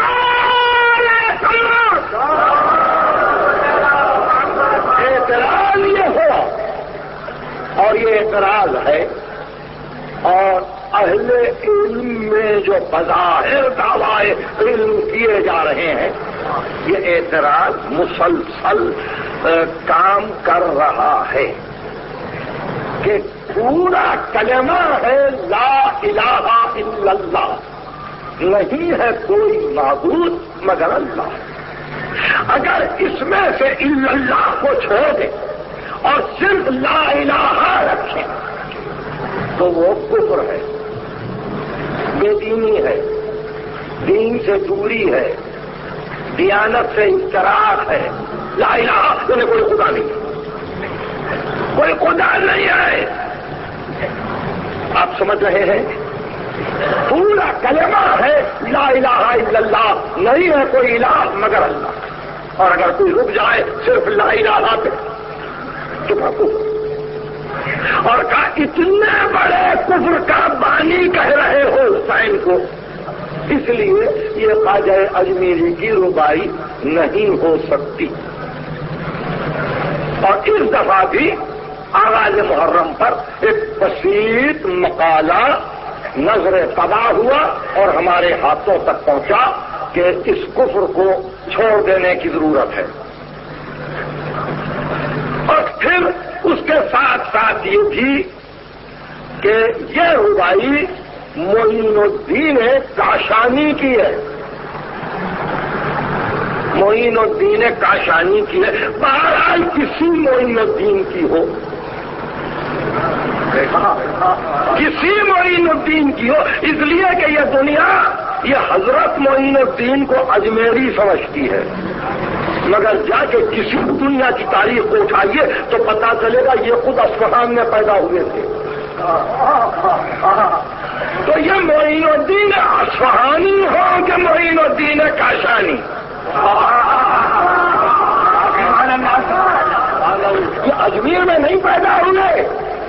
اعتراض یہ ہوا، اور یہ اعتراض ہے، اور اہل علم میں جو بظاہر دعوی علم کیے جا رہے ہیں یہ اعتراض مسلسل کام کر رہا ہے کہ پورا کلمہ ہے لا الہ الا اللہ، نہیں ہے کوئی معبود مگر اللہ۔ اگر اس میں سے الا اللہ کو چھوڑ دیں اور صرف لا الہ رکھیں تو وہ کفر ہے، بے دینی ہے، دین سے دوری ہے، دیانت سے افتراق ہے۔ لا الہ انہیں کوئی خدا نہیں، کوئی خدا نہیں ہے۔ آپ سمجھ رہے ہیں؟ پورا کلمہ ہے لا الہ الا اللہ، نہیں ہے کوئی الہ مگر اللہ، اور اگر کوئی رک جائے صرف لا الہ پہ تو کفر، اور کہا اتنے بڑے کفر کا بانی کہہ رہے ہو حسین کو، اس لیے یہ خواجہ اجمیری کی رباعی نہیں ہو سکتی۔ اور اس دفعہ بھی آغاز محرم پر ایک بسیط مقالہ نظر طبع ہوا اور ہمارے ہاتھوں تک پہنچا کہ اس کفر کو چھوڑ دینے کی ضرورت ہے۔ اور پھر اس کے ساتھ ساتھ یہ بھی کہ یہ رباعی معین الدین کاشانی کی ہے، معین الدین کاشانی کی ہے، بہرحال کسی معین الدین کی ہو، کسی معین الدین کی ہو، اس لیے کہ یہ دنیا یہ حضرت معین الدین کو اجمیری سمجھتی ہے، مگر جا کے کسی دنیا کی تاریخ کو اٹھائیے تو پتا چلے گا یہ خود اصفہان میں پیدا ہوئے تھے۔ تو یہ معین الدین اصفہانی ہو کہ معین الدین کاشانی، یہ اجمیر میں نہیں پیدا ہوئے،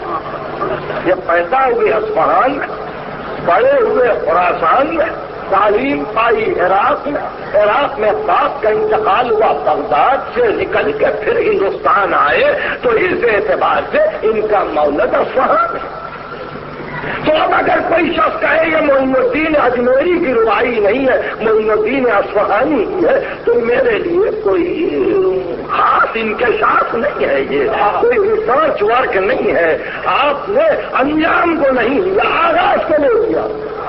یہ پیدا ہوئے اصفہان میں، بڑے ہوئے خراسان میں، تعلیم پائی عراق میں، عراق میں باپ کا انتقال ہوا بغداد سے نکل کے پھر ہندوستان آئے، تو اس اعتبار سے ان کا مولد اصفہان ہے۔ تو اب اگر کوئی شخص کہے یہ معین الدین اجمیری کی روائی نہیں ہے، معین الدین اصفہانی کی ہے، تو میرے لیے کوئی خاص انکشاف نہیں ہے، یہ کوئی ریسرچ ورک نہیں ہے۔ آپ نے انجام کو نہیں لیا، آغاز کو لے لیا۔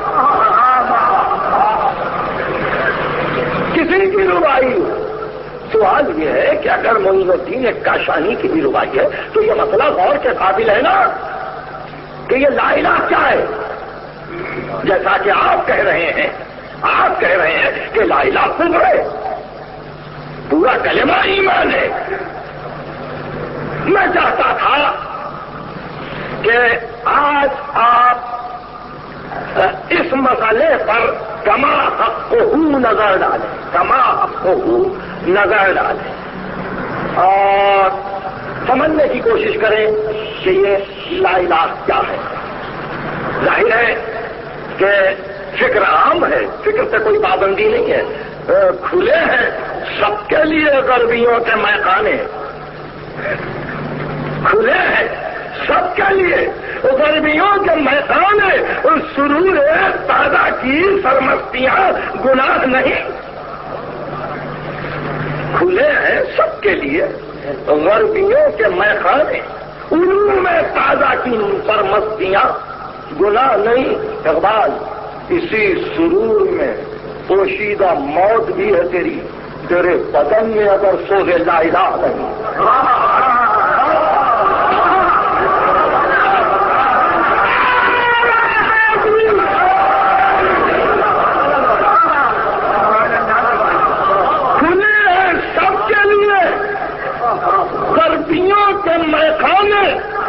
کسی کی روائی سوال یہ ہے کہ اگر معین الدین کاشانی کی بھی روائی ہے تو یہ مسئلہ غور کے قابل ہے نا کہ یہ لا الہ کیا ہے؟ جیسا کہ آپ کہہ رہے ہیں کہ لا الہ کفر ہے، پورا کلمہ ایمان ہے۔ میں چاہتا تھا کہ آج آپ اس مسئلے پر کما حقہ نظر ڈالیں اور سمجھنے کی کوشش کریں کہ یہ لا الہ کیا ہے۔ ظاہر ہے کہ فکر عام ہے، فکر سے کوئی پابندی نہیں ہے، کھلے ہیں سب کے لیے غربیوں کے میخانے، کھلے ہیں سب کے لیے غربیوں کے میخانے، اور سرور تازہ کی سرمستیاں گناہ نہیں، کھلے ہیں سب کے لیے غربیوں کے میخانے، علوم تازہ کی سرمستیاں گناہ نہیں۔ اقبال اسی سرور میں پوشیدہ موت بھی ہے تیری، تیرے بدن میں اگر سوزے لا الہ نہیں۔ کے میخانے،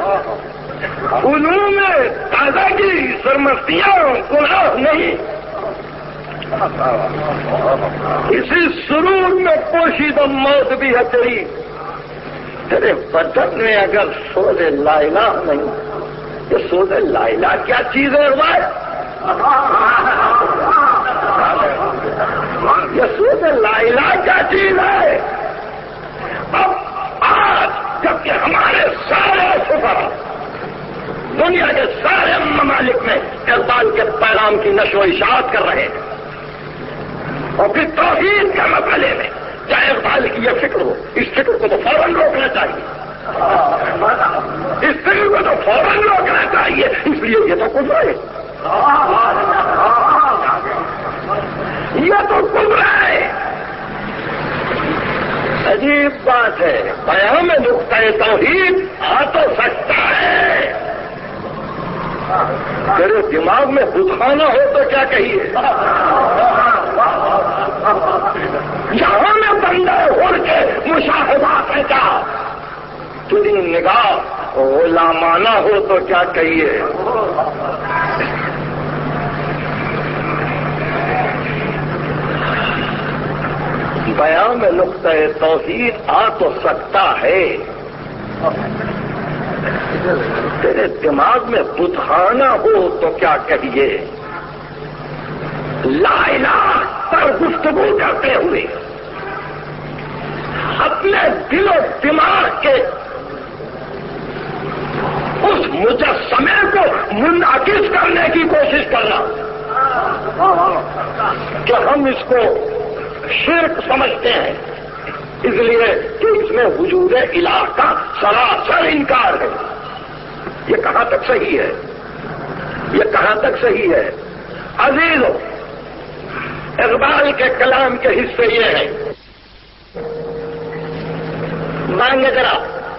علوم تازگی سرمستیاں گناہ نہیں، اسی سرور میں پوشیدہ موت بھی ہے تیری، تیرے بدن میں اگر سوز لا الہ نہیں۔ یہ سوز لا الہ کیا چیز ہے بھائی؟ یہ سوز لا الہ کیا چیز ہے؟ اب آج جبکہ ہمارے سارے سفراء دنیا کے سارے ممالک میں اقبال کے پیغام کی نشر و اشاعت کر رہے ہیں، اور پھر توحید کے مسئلے میں چاہے اقبال کی یہ فکر ہو، اس فکر کو تو فوراً روکنا چاہیے، اس فکر کو تو فوراً روکنا چاہیے، اس لیے یہ تو کفر ہے، یہ تو کفر ہے۔ عجیب بات ہے، بیان میں نقطۂ توحید آ تو سکتا ہے، تیرے دماغ میں بتخانہ ہو تو کیا کہیے؟ یہاں میں بندہ اڑ کے مشاہدات ہے کیا؟ تیری نگاہ غلامانہ ہو تو کیا کہیے؟ بیان میں نقطۂ توحید آ تو سکتا ہے، تیرے دماغ میں بتخانہ ہو تو کیا کہیے؟ لا الہ پر گفتگو کرتے ہوئے اپنے دل و دماغ کے اس مجسمے کو منعکس کرنے کی کوشش کرنا کہ ہم اس کو شرک سمجھتے ہیں، اس لیے کہ اس میں وجود الہ کا سراسر انکار ہے۔ یہ کہاں تک صحیح ہے؟ یہ کہاں تک صحیح ہے؟ عزیزو، اقبال کے کلام کے حصے یہ ہیں، مانگے ذرا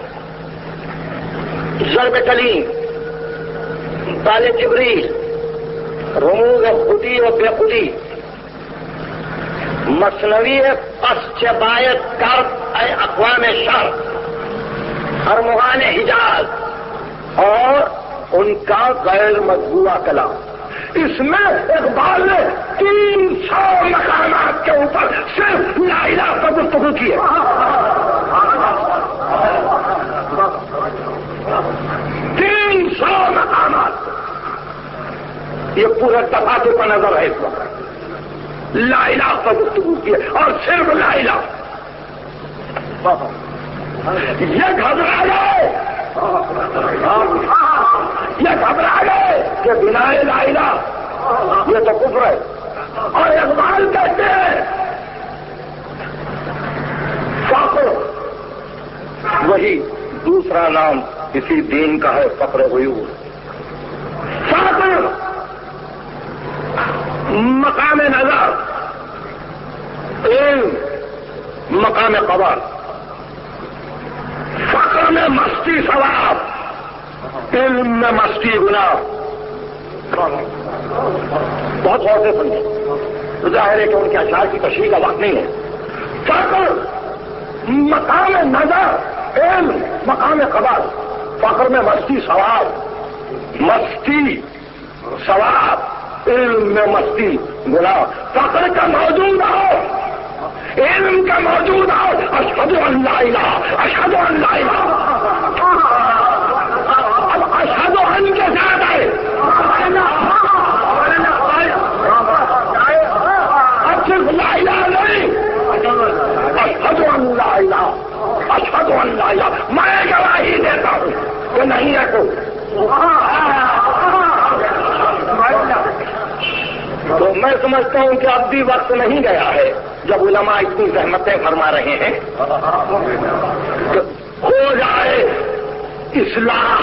ضرب کلیم، بال جبریل، رموز خودی و بے خودی، مثنوی پس چبایت کرب اے اقوام شرق، ارمغان حجاز اور ان کا غیر مطبوعہ کلام، اس میں اقبال نے 300 مقامات کے اوپر صرف لا الہ پر گفتگو کی ہے۔ 300 یہ پورے دفاتے کا نظر ہے اس وقت. لا الہ پر گفتگو کی اور صرف لا الہ. یہ گھبرا گئے کہ بنا لا الہ یہ تو کفر ہے. اور اقبال کہتے ہیں فقر وہی دوسرا نام کسی دین کا ہے فقر غیور. فقر مقام نظر، علم مقام قبر. فقر میں مستی ثواب، علم میں مستی گناہ. بہت غور سے سمجھے. ظاہر ہے کہ ان کے اشعار کی تشریح کا وقت نہیں ہے. فقر مقام نظر، علم مقام قبر. فقر میں مستی ثواب، مستی ثواب، علم میں مستی گناہ. فقر کا موجود ہو، علم کا موجود ہو. اشہد ان لا الہ، اشہد ان لا الہ. اب اشہد ان کے ساتھ ہے. اب صرف لا الہ نہیں، اشہد ان لا الہ، اشہد ان لا الہ. میں گواہی دیتا ہوں کہ نہیں ہے کوئی. تو میں سمجھتا ہوں کہ اب بھی وقت نہیں گیا ہے جب علماء اتنی زحمتیں فرما رہے ہیں کہ ہو جائے اصلاح.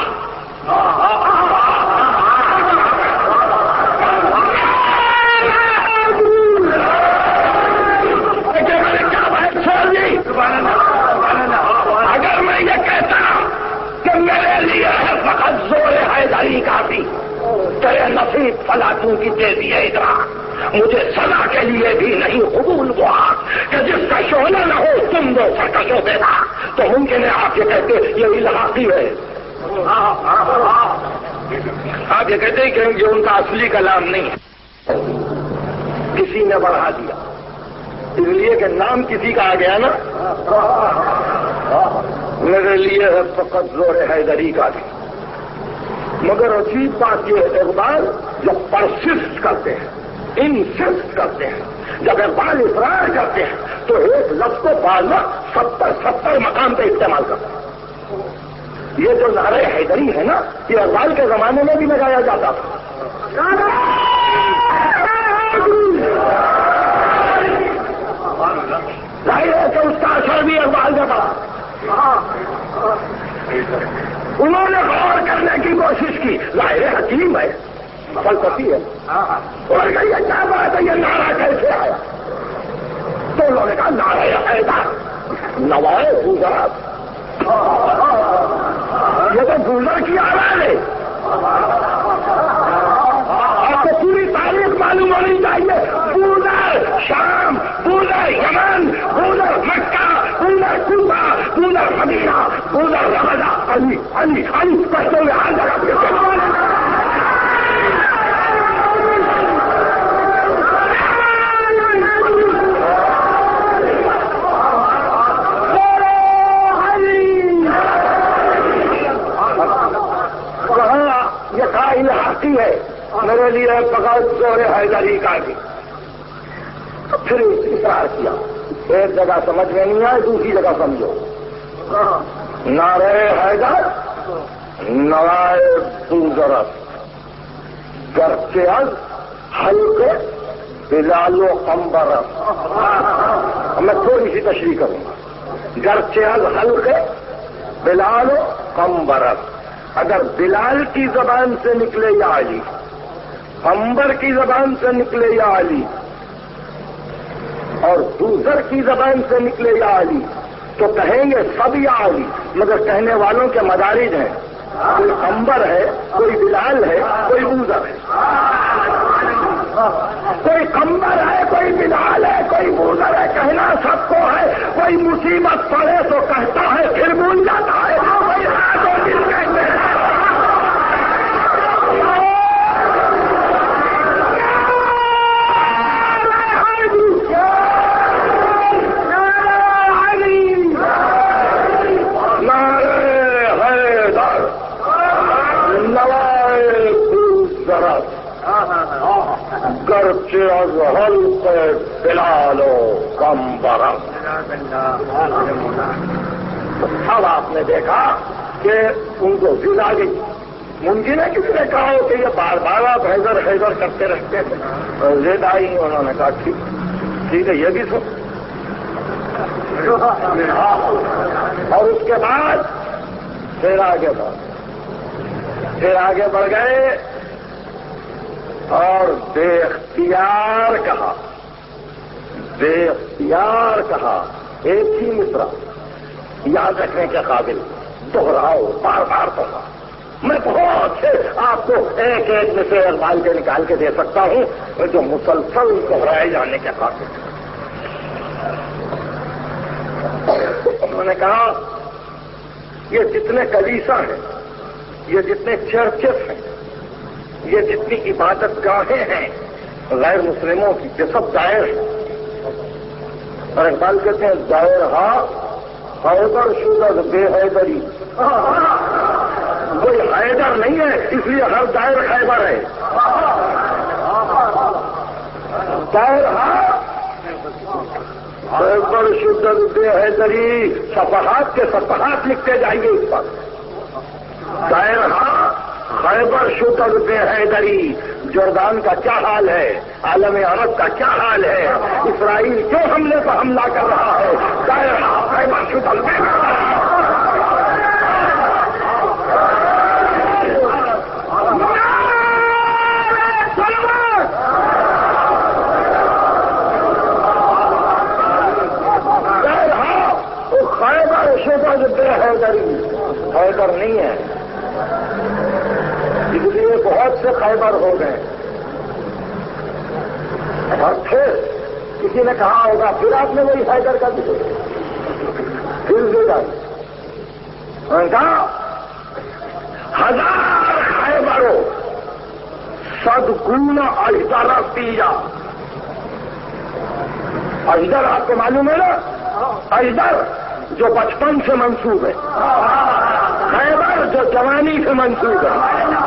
اگر میں یہ کہتا کہ میرے لیے ہے فقط زور حیدری کافی، تیرے نصیب فلاطوں کی دے دیے ادرا. مجھے سزا کے لیے بھی نہیں قبول ہوا کہ جس کا شعلہ نہ ہو تم دو سرکشوں پہ تھا. تو ممکن ہے آپ یہ کہتے یہ الحاقی ہے. آپ یہ کہتے ہیں کہ یہ ان کا اصلی کلام نہیں ہے، کسی نے بڑھا دیا اس لیے کہ نام کسی کا آ گیا نا. میرے لیے ہے فقط زور حیدری کا بھی. مگر عجیب بات یہ ہے اقبال جب پرسسٹ کرتے ہیں، انسسٹ کرتے ہیں، جب اقبال اصرار کرتے ہیں تو ایک لفظ کو بعض وقت 70 مقام پہ استعمال کرتے ہیں. یہ جو نعرہ حیدری ہے نا یہ اقبال کے زمانے میں بھی لگایا جاتا تھا. ظاہر ہے کہ اس کا اثر بھی اقبال کا پڑا. انہوں نے غور کرنے کی کوشش کی. ظاہر حکیم ہے، فلسفی ہے. اور یہ کیا بات ہے، یہ نعرہ کیسے آیا؟ تو انہوں نے کہا نعرہ حیدر نوائے گجرات. یہ تو گوزر کی آواز ہے. آپ کو پوری تاریخ معلوم ہونی چاہیے. گوزر شام، گوزر یمن، گوزر مکہ، گوزر کوفہ، گوزر مدینہ، گوزر رمضان. علی علی علی کہتے ہوئے ہر جگہ پہ حقی ہے. میرے لیے فقط زور حیدری کا بھی. پھر اصرار کیا. ایک جگہ سمجھ میں نہیں آئے، دوسری جگہ سمجھو. نعرہ حیدر نوائے بوزرت گرچہ از حلقے بلال و قمبرت. میں تھوڑی سی تشریح کروں گا. گرچہ از حلقے بلال و قمبرت. اگر بلال کی زبان سے نکلے یا علی، قمبر کی زبان سے نکلے یا علی، اور بوزر کی زبان سے نکلے یا علی، تو کہیں گے سب یا علی. مگر کہنے والوں کے مدارج ہیں. کوئی قمبر ہے، کوئی بلال ہے، کوئی بوزر ہے. کوئی قمبر ہے، کوئی بلال ہے، کوئی بوزر ہے. کہنا سب کو ہے. کوئی مصیبت پڑے تو کہتا ہے پھر بھول جاتا ہے. کوئی ہاتھ و دل کہتے ہیں. الخلق بلال کم برم. اب آپ نے دیکھا کہ ان کو ضد آ گئی. ممکن ہے کسی نے کہا ہو کہ یہ بار بار آپ حیدر حیدر کرتے رہتے تھے. ضد آئی انہوں نے کہا ٹھیک ہے یہ بھی سن. اور اس کے بعد پھر آگے بڑھ گئے اور بے اختیار کہا ایک ہی مصرع یاد رکھنے کے قابل دوہراؤ بار بار دوہراؤ. میں بہت سے آپ کو ایک میں سے اقبال کے نکال کے دے سکتا ہوں جو مسلسل دوہرائے جانے کے قابل. انہوں نے کہا یہ جتنے کلیسا ہیں، یہ جتنے چرچز ہیں، یہ جتنی عبادت گاہیں ہیں غیر مسلموں کی، یہ سب دائر ہیں. اور اقبال کہتے ہیں دائر حیدر شدہ بے حیدری. کوئی حیدر نہیں ہے اس لیے ہر دائر خیبر ہے. دائر حیدر شدہ بے حیدری. صفحات کے صفحات لکھتے جائیے اس پر. دائر خیبر شدہ بے حیدری. جردان کا کیا حال ہے، عالم عرب کا کیا حال ہے، اسرائیل کیوں حملے پر حملہ کر رہا ہے. دائر خیبر شدہ بے حیدری. خیبر نہیں ہے اس لیے بہت سے خیبر ہو گئے. اور پھر کسی نے کہا ہوگا پھر آپ نے وہی حیدر کا بھی پھر دے گا. ہزار خیبروں سدگنا اجدر تیجا. اجدر آپ کو معلوم ہے نا، اجدر جو بچپن سے منسوب ہے، خیبر جو جوانی سے منسوب ہے.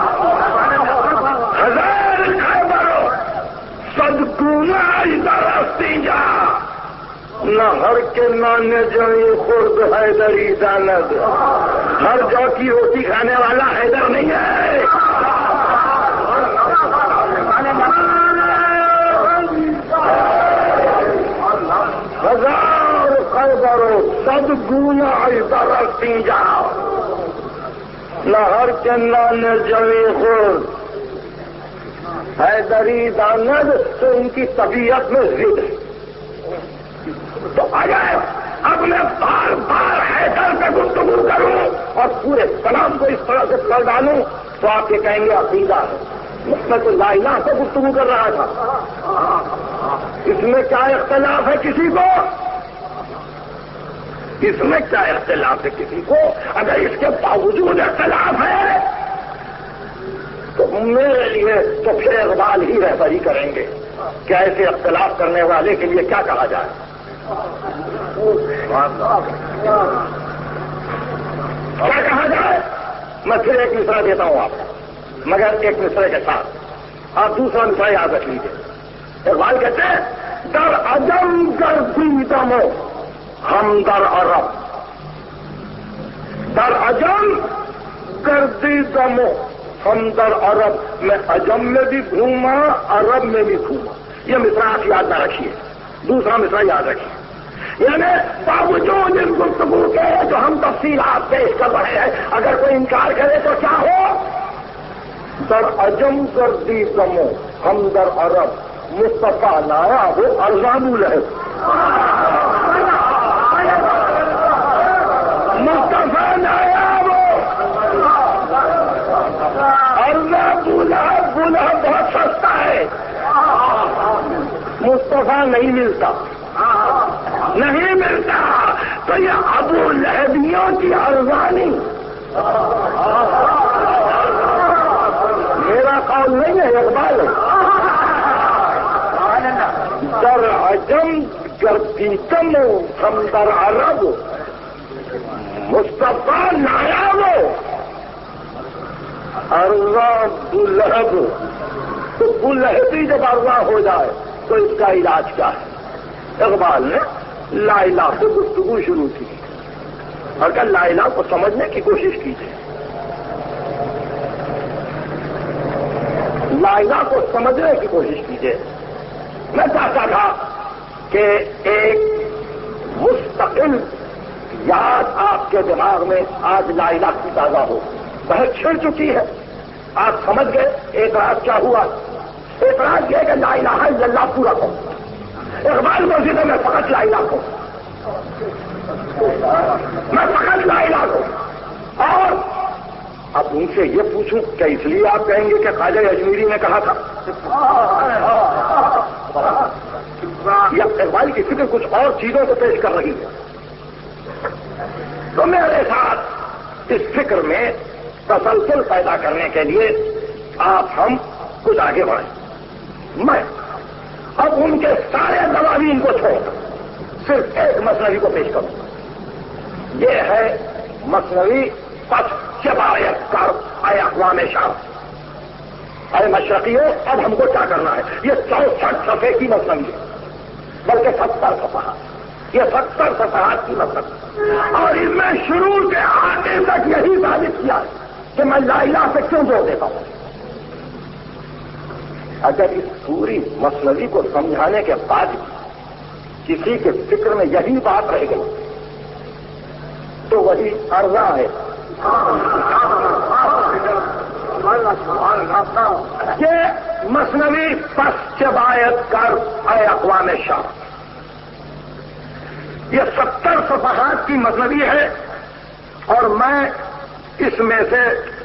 ہزار خیبروں سدگنا اجدر تیجا. نہ ہر کے نانے جوئی خورد حیدری داند. ہر جو کی روٹی کھانے والا حیدر نہیں ہے. ہزار خیبروں سدگنا اجدر تیجا. نہ ہر کے نانے جوئی خورد حیدری داند. تو ان کی طبیعت میں ضد ہے. تو آئے اب میں بار بار حیدر پہ گفتگو کروں اور پورے کلام کو اس طرح سے کر ڈالوں تو آپ یہ کہیں گے عقیدہ ہے. میں تو لا الہ سے گفتگو کر رہا تھا. اس میں کیا اختلاف ہے کسی کو؟ اس میں کیا اختلاف ہے کسی کو؟ اگر اس کے باوجود اختلاف ہے تو میرے لیے تو پھر اقبال ہی رہبری کریں گے کہ ایسے اختلاف کرنے والے کے لیے کیا کہا جائے. کیا کہا جائے؟ میں پھر ایک مصرع دیتا ہوں آپ کو، مگر ایک مصرع کے ساتھ آپ دوسرا مصرع یاد رکھ لیجیے. اقبال کہتے ہیں در عجم گردیدم ہم در عرب. در عجم گردیدم ہم در عرب. میں عجم میں بھی گھوما، عرب میں بھی گھوما. یہ مصرع آپ یاد نہ رکھیے. دوسرا مصرع یاد رکھیے. یعنی باوجود اس گفتگو کے جو ہم تفصیلات پیش کر رہے ہیں اگر کوئی انکار کرے تو کیا ہو؟ در عجم گردیدم ہم در عرب. مصطفیٰ نایاب ارزام لہب. مصطفیٰ نایاب ارزام بہت سستا ہے. مصطفیٰ نہیں ملتا. تو یہ ابو لہبیوں کی ارزانی. میرا قول نہیں ہے، اقبال ہے. در عجم گردیدم ہم در عرب. مصطفیٰ نایاب ارزا ابو لہب. تو ابو لہبی جب ارزا ہو جائے تو اس کا علاج کیا ہے؟ اقبال نے لا الہ سے گفتگو شروع کی اور کہا لا الہ کو سمجھنے کی کوشش کیجیے، لا الہ کو سمجھنے کی کوشش کیجیے۔ میں چاہتا تھا کہ ایک مستقل یاد آپ کے دماغ میں آج لا الہ کی تازہ ہو، بہت چھڑ چکی ہے، آپ سمجھ گئے اعتراض کیا ہوا۔ اعتراض یہ کہ لا الہ الا اللہ پورا کرو۔ اقبال مسجد میں فقط لا الہ کو، میں فقط لا الہ کو، اور اب ان سے یہ پوچھوں کہ اس لیے آپ کہیں گے کہ خواجہ اجمیری نے کہا تھا، یا اقبال کی فکر کچھ اور چیزوں کو پیش کر رہی ہے؟ تو میرے ساتھ اس فکر میں تسلسل پیدا کرنے کے لیے آپ ہم کچھ آگے بڑھیں۔ میں اب ان کے سارے دواوین کو چھوڑ صرف ایک مثنوی کو پیش کروں، یہ ہے مثنوی پس چبایت کر اے اقوام شام، اے مشرقیوں اب ہم کو کیا کرنا ہے۔ یہ 64 صفحے کی مثنوی ہے، بلکہ 70 صفحات، یہ 70 صفحات کی مثنوی، اور اس میں شروع سے آگے تک یہی ثابت کیا ہے کہ میں لا الہ سے کیوں زور دیتا ہوں۔ اگر اس پوری مثنوی کو سمجھانے کے بعد کسی کے فکر میں یہی بات رہ گئی تو وہی عرضہ ہے کہ مثنوی پس چبایت کر اے اقوام شام، یہ 70 صفحات کی مثنوی ہے، اور میں اس میں سے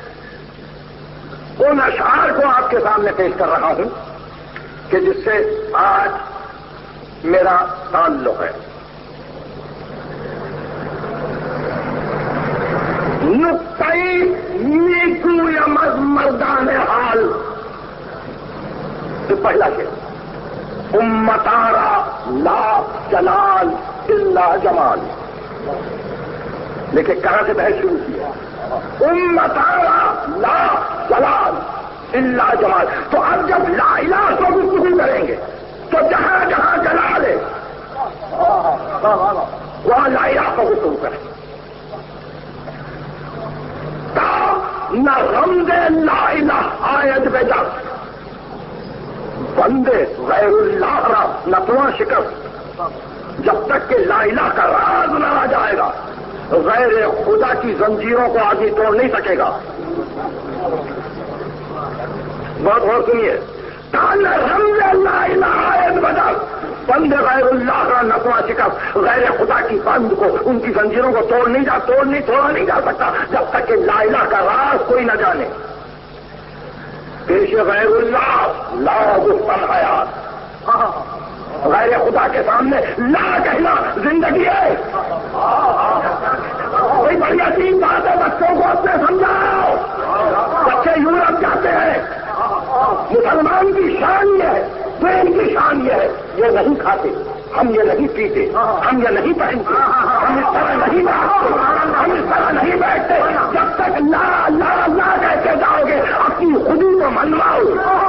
ان اشعار کو آپ کے سامنے پیش کر رہا ہوں کہ جس سے آج میرا تعلق ہے۔ نقطۂ نیکو یا مردان حال، تو پہلا شعر، امتارا لا جلال الا جمال، لیکن کہاں سے بحث شروع کی ہے؟ امتارا لا جلال الا جمال۔ تو اب جب لا الہ کو گفتگو کریں گے تو جہاں جہاں جلال ہے وہاں لا الہ کو گفتگو کریں، نہ رمز لا الہ آیت بیجا، بندے غیر اللہ را نتواں شکست، جب تک کہ لا الہ کا راز نہ آ جائے گا غیر خدا کی زنجیروں کو آدمی توڑ نہیں سکے گا۔ بہت غور سنیے، نہ رمز لا الہ آیت بیجا، بند غیر اللہ را نتواں شکست، غیر خدا کی بند کو، ان کی زنجیروں کو توڑا نہیں جا سکتا جب تک کہ لا الہ کا راز کوئی نہ جانے۔ پیش غیر اللہ لا گفتن حیات، غیر خدا کے سامنے لا کہنا زندگی ہے۔ کوئی بڑی عظیم بات ہے، بچوں کو اپنے سمجھاؤ۔ بچے یورپ جاتے ہیں، مسلمان کی شان یہ ہے، ان کی شان یہ ہے، یہ نہیں کھاتے، ہم یہ نہیں پیتے، ہم یہ نہیں پہنتے، ہم اس طرح نہیں بیٹھتے، ہم اس طرح نہیں بیٹھتے، جب تک لا لا لا کہتے جاؤ گے اپنی خودی کو منواؤ۔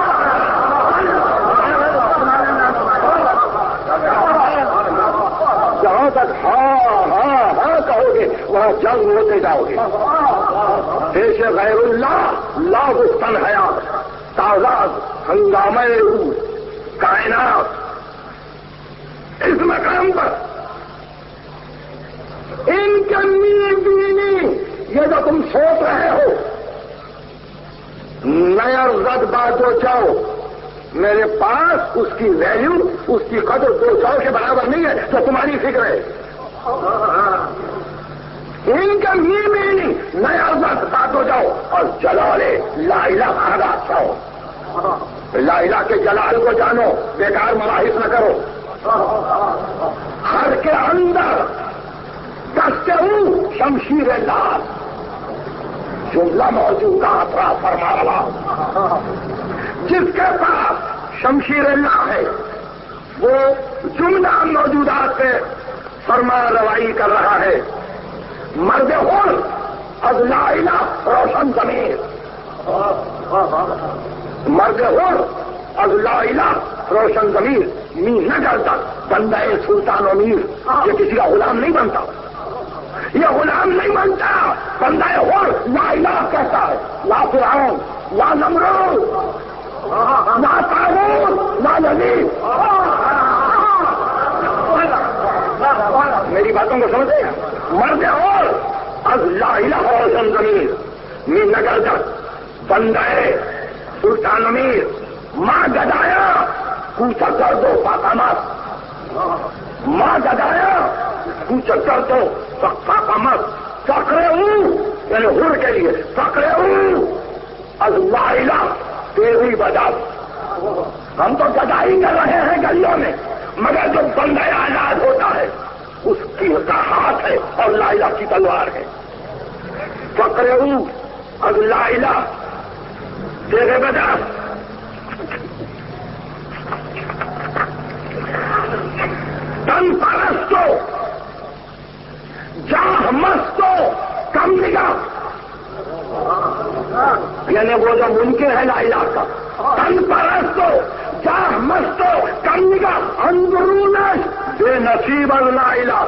جہاں تک ہاں کہو گے وہاں جنگ ہوتے جاؤ گے۔ پیش غیر اللہ لا گفتن حیات، تازاد ہنگامہ روح کائنات، اس مقام پر ان کے بینی یہ جو تم سوچ رہے ہو نیا رد بات جو چاہو، میرے پاس اس کی ویلیو، اس کی قدر 2 سو کے برابر نہیں ہے تو تمہاری فکر ہے۔ ان کا بینی نیا رد بات ہو جاؤ اور جلالے لا الہ الا چاہو، لا الہ کے جلال کو جانو، بیکار مباحث نہ کرو۔ ہر کے اندر کستے ہوں شمشیر لال، جملہ موجودہ اطراف فرما رہا، جس کے پاس شمشیر اللہ ہے وہ جملہ موجودات سے فرما روائی کر رہا ہے۔ مرد ہو از لا الہ روشن ضمیر، مرد ہو از لا الہ روشن ضمیر، می نگر تک بندہ سلطان و میر یہ کسی کا غلام نہیں بنتا، یہ غلام نہیں بنتا، بندہ اور لا الہ کہتا ہے، لا فرعون، لا نمرود، لا طاغوت، لا یزید۔ میری باتوں کو سمجھے؟ مرد اور از لا الہ اور زمین می نگر تک بندہ سلطان امیر ماں گدایا پوچھا کر دو فاطمت، ماں گدایا پوچھا کر دو فاطمت، فقرے ہوں یعنی ہر کے لیے فقرے ہوں از لا الہ تیری وجہ۔ ہم تو گدائی کر رہے ہیں گلیوں میں، مگر جو بندہ آزاد ہوتا ہے اس کی کا ہاتھ ہے اور لا الہ کی تلوار ہے۔ فقرے ہوں از لا الہ تیرے وجہ۔ تن پرستو جاہ مستو کم نگاہ، یعنی وہ جو ممکن ہے لا الہ کا، تن پرستو جاہ مستو کم نگاہ اندرونش بے نصیب لا الہ۔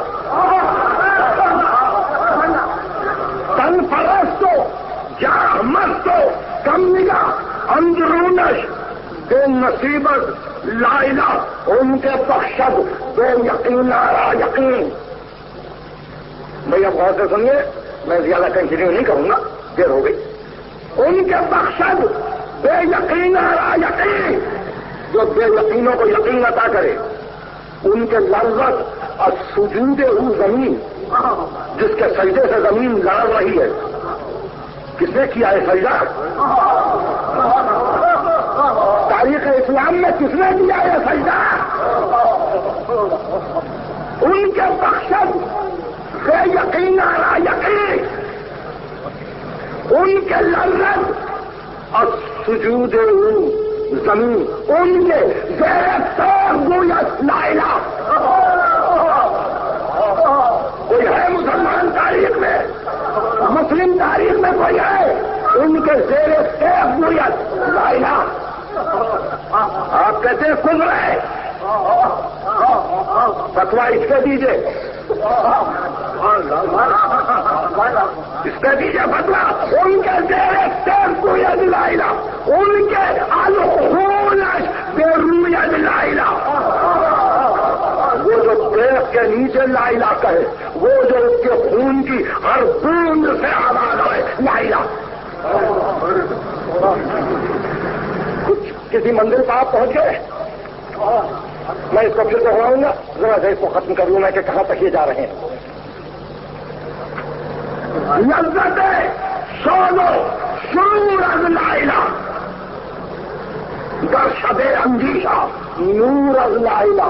تن پرستو جاہ مستو کم نگاہ اندرونش بے نصیبت لا الہ، ان کے بخشد بے یقین آرا یقین۔ بھئی اب غور سے سنیے، میں زیادہ کنٹینیو نہیں کروں گا، دیر ہو گئی۔ ان کے بخشد بے یقین آرا یقین، جو بے یقینوں کو یقین عطا کرے۔ ان کے لرزت اور سجود زمین، جس کے سجدے سے زمین لڑ رہی ہے، کس نے کیا ہے سجدہ؟ تاریخ اسلام میں کس نے کیا ہے سجدہ؟ ان کے بخشد بے یقین آرا یقین، ان کے لرزت اور سجود زمین، ان کے زیر سر گویت لا الہ۔ کوئی ہے مسلمان تاریخ میں، مسلم تاریخ میں کوئی ہے ان کے زیر سیف گویت لا الہ؟ آپ کہتے ہیں کھل رہے، فتوا اس کے دیجیے، اس کے دیجیے فتوا۔ ان کے زیر سیف گویت لا الہ، ان کے الخونش بے رویت لا الہ۔ وہ جو پیٹ کے نیچے لا الہ کہے، وہ جو اس کے خون کی ہر بوند سے آواز آئے لا الہ۔ کچھ کسی منزل پر آپ پہنچ گئے، میں اس کو پھر دہراؤں گا، ذرا سے اس کو ختم کر لوں میں کہ کہاں تک یہ جا رہے ہیں۔ لذت سولو شعور از لا الہ، در شب اندیشہ نور از لا الہ۔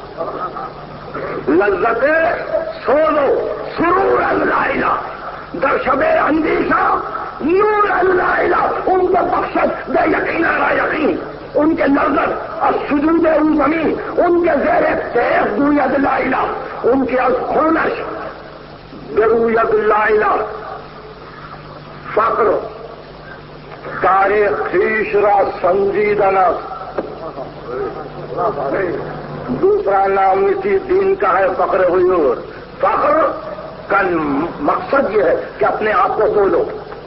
لذت سولو سرور از لا الہ، در شب اندیشہ نور از لا الہ۔ ان کو بخشت بے یقین آرا یقین، ان کے لذت اور سجود زمین، ان کے زیر سیف گویت لا الہ، ان کے از خونش برویت لا الہ۔ فقر کارے خیش را سنجیدہ، دوسرا نام اسی دین کا ہے فقر غیور۔ فقر کا مقصد یہ ہے کہ اپنے آپ کو تولو۔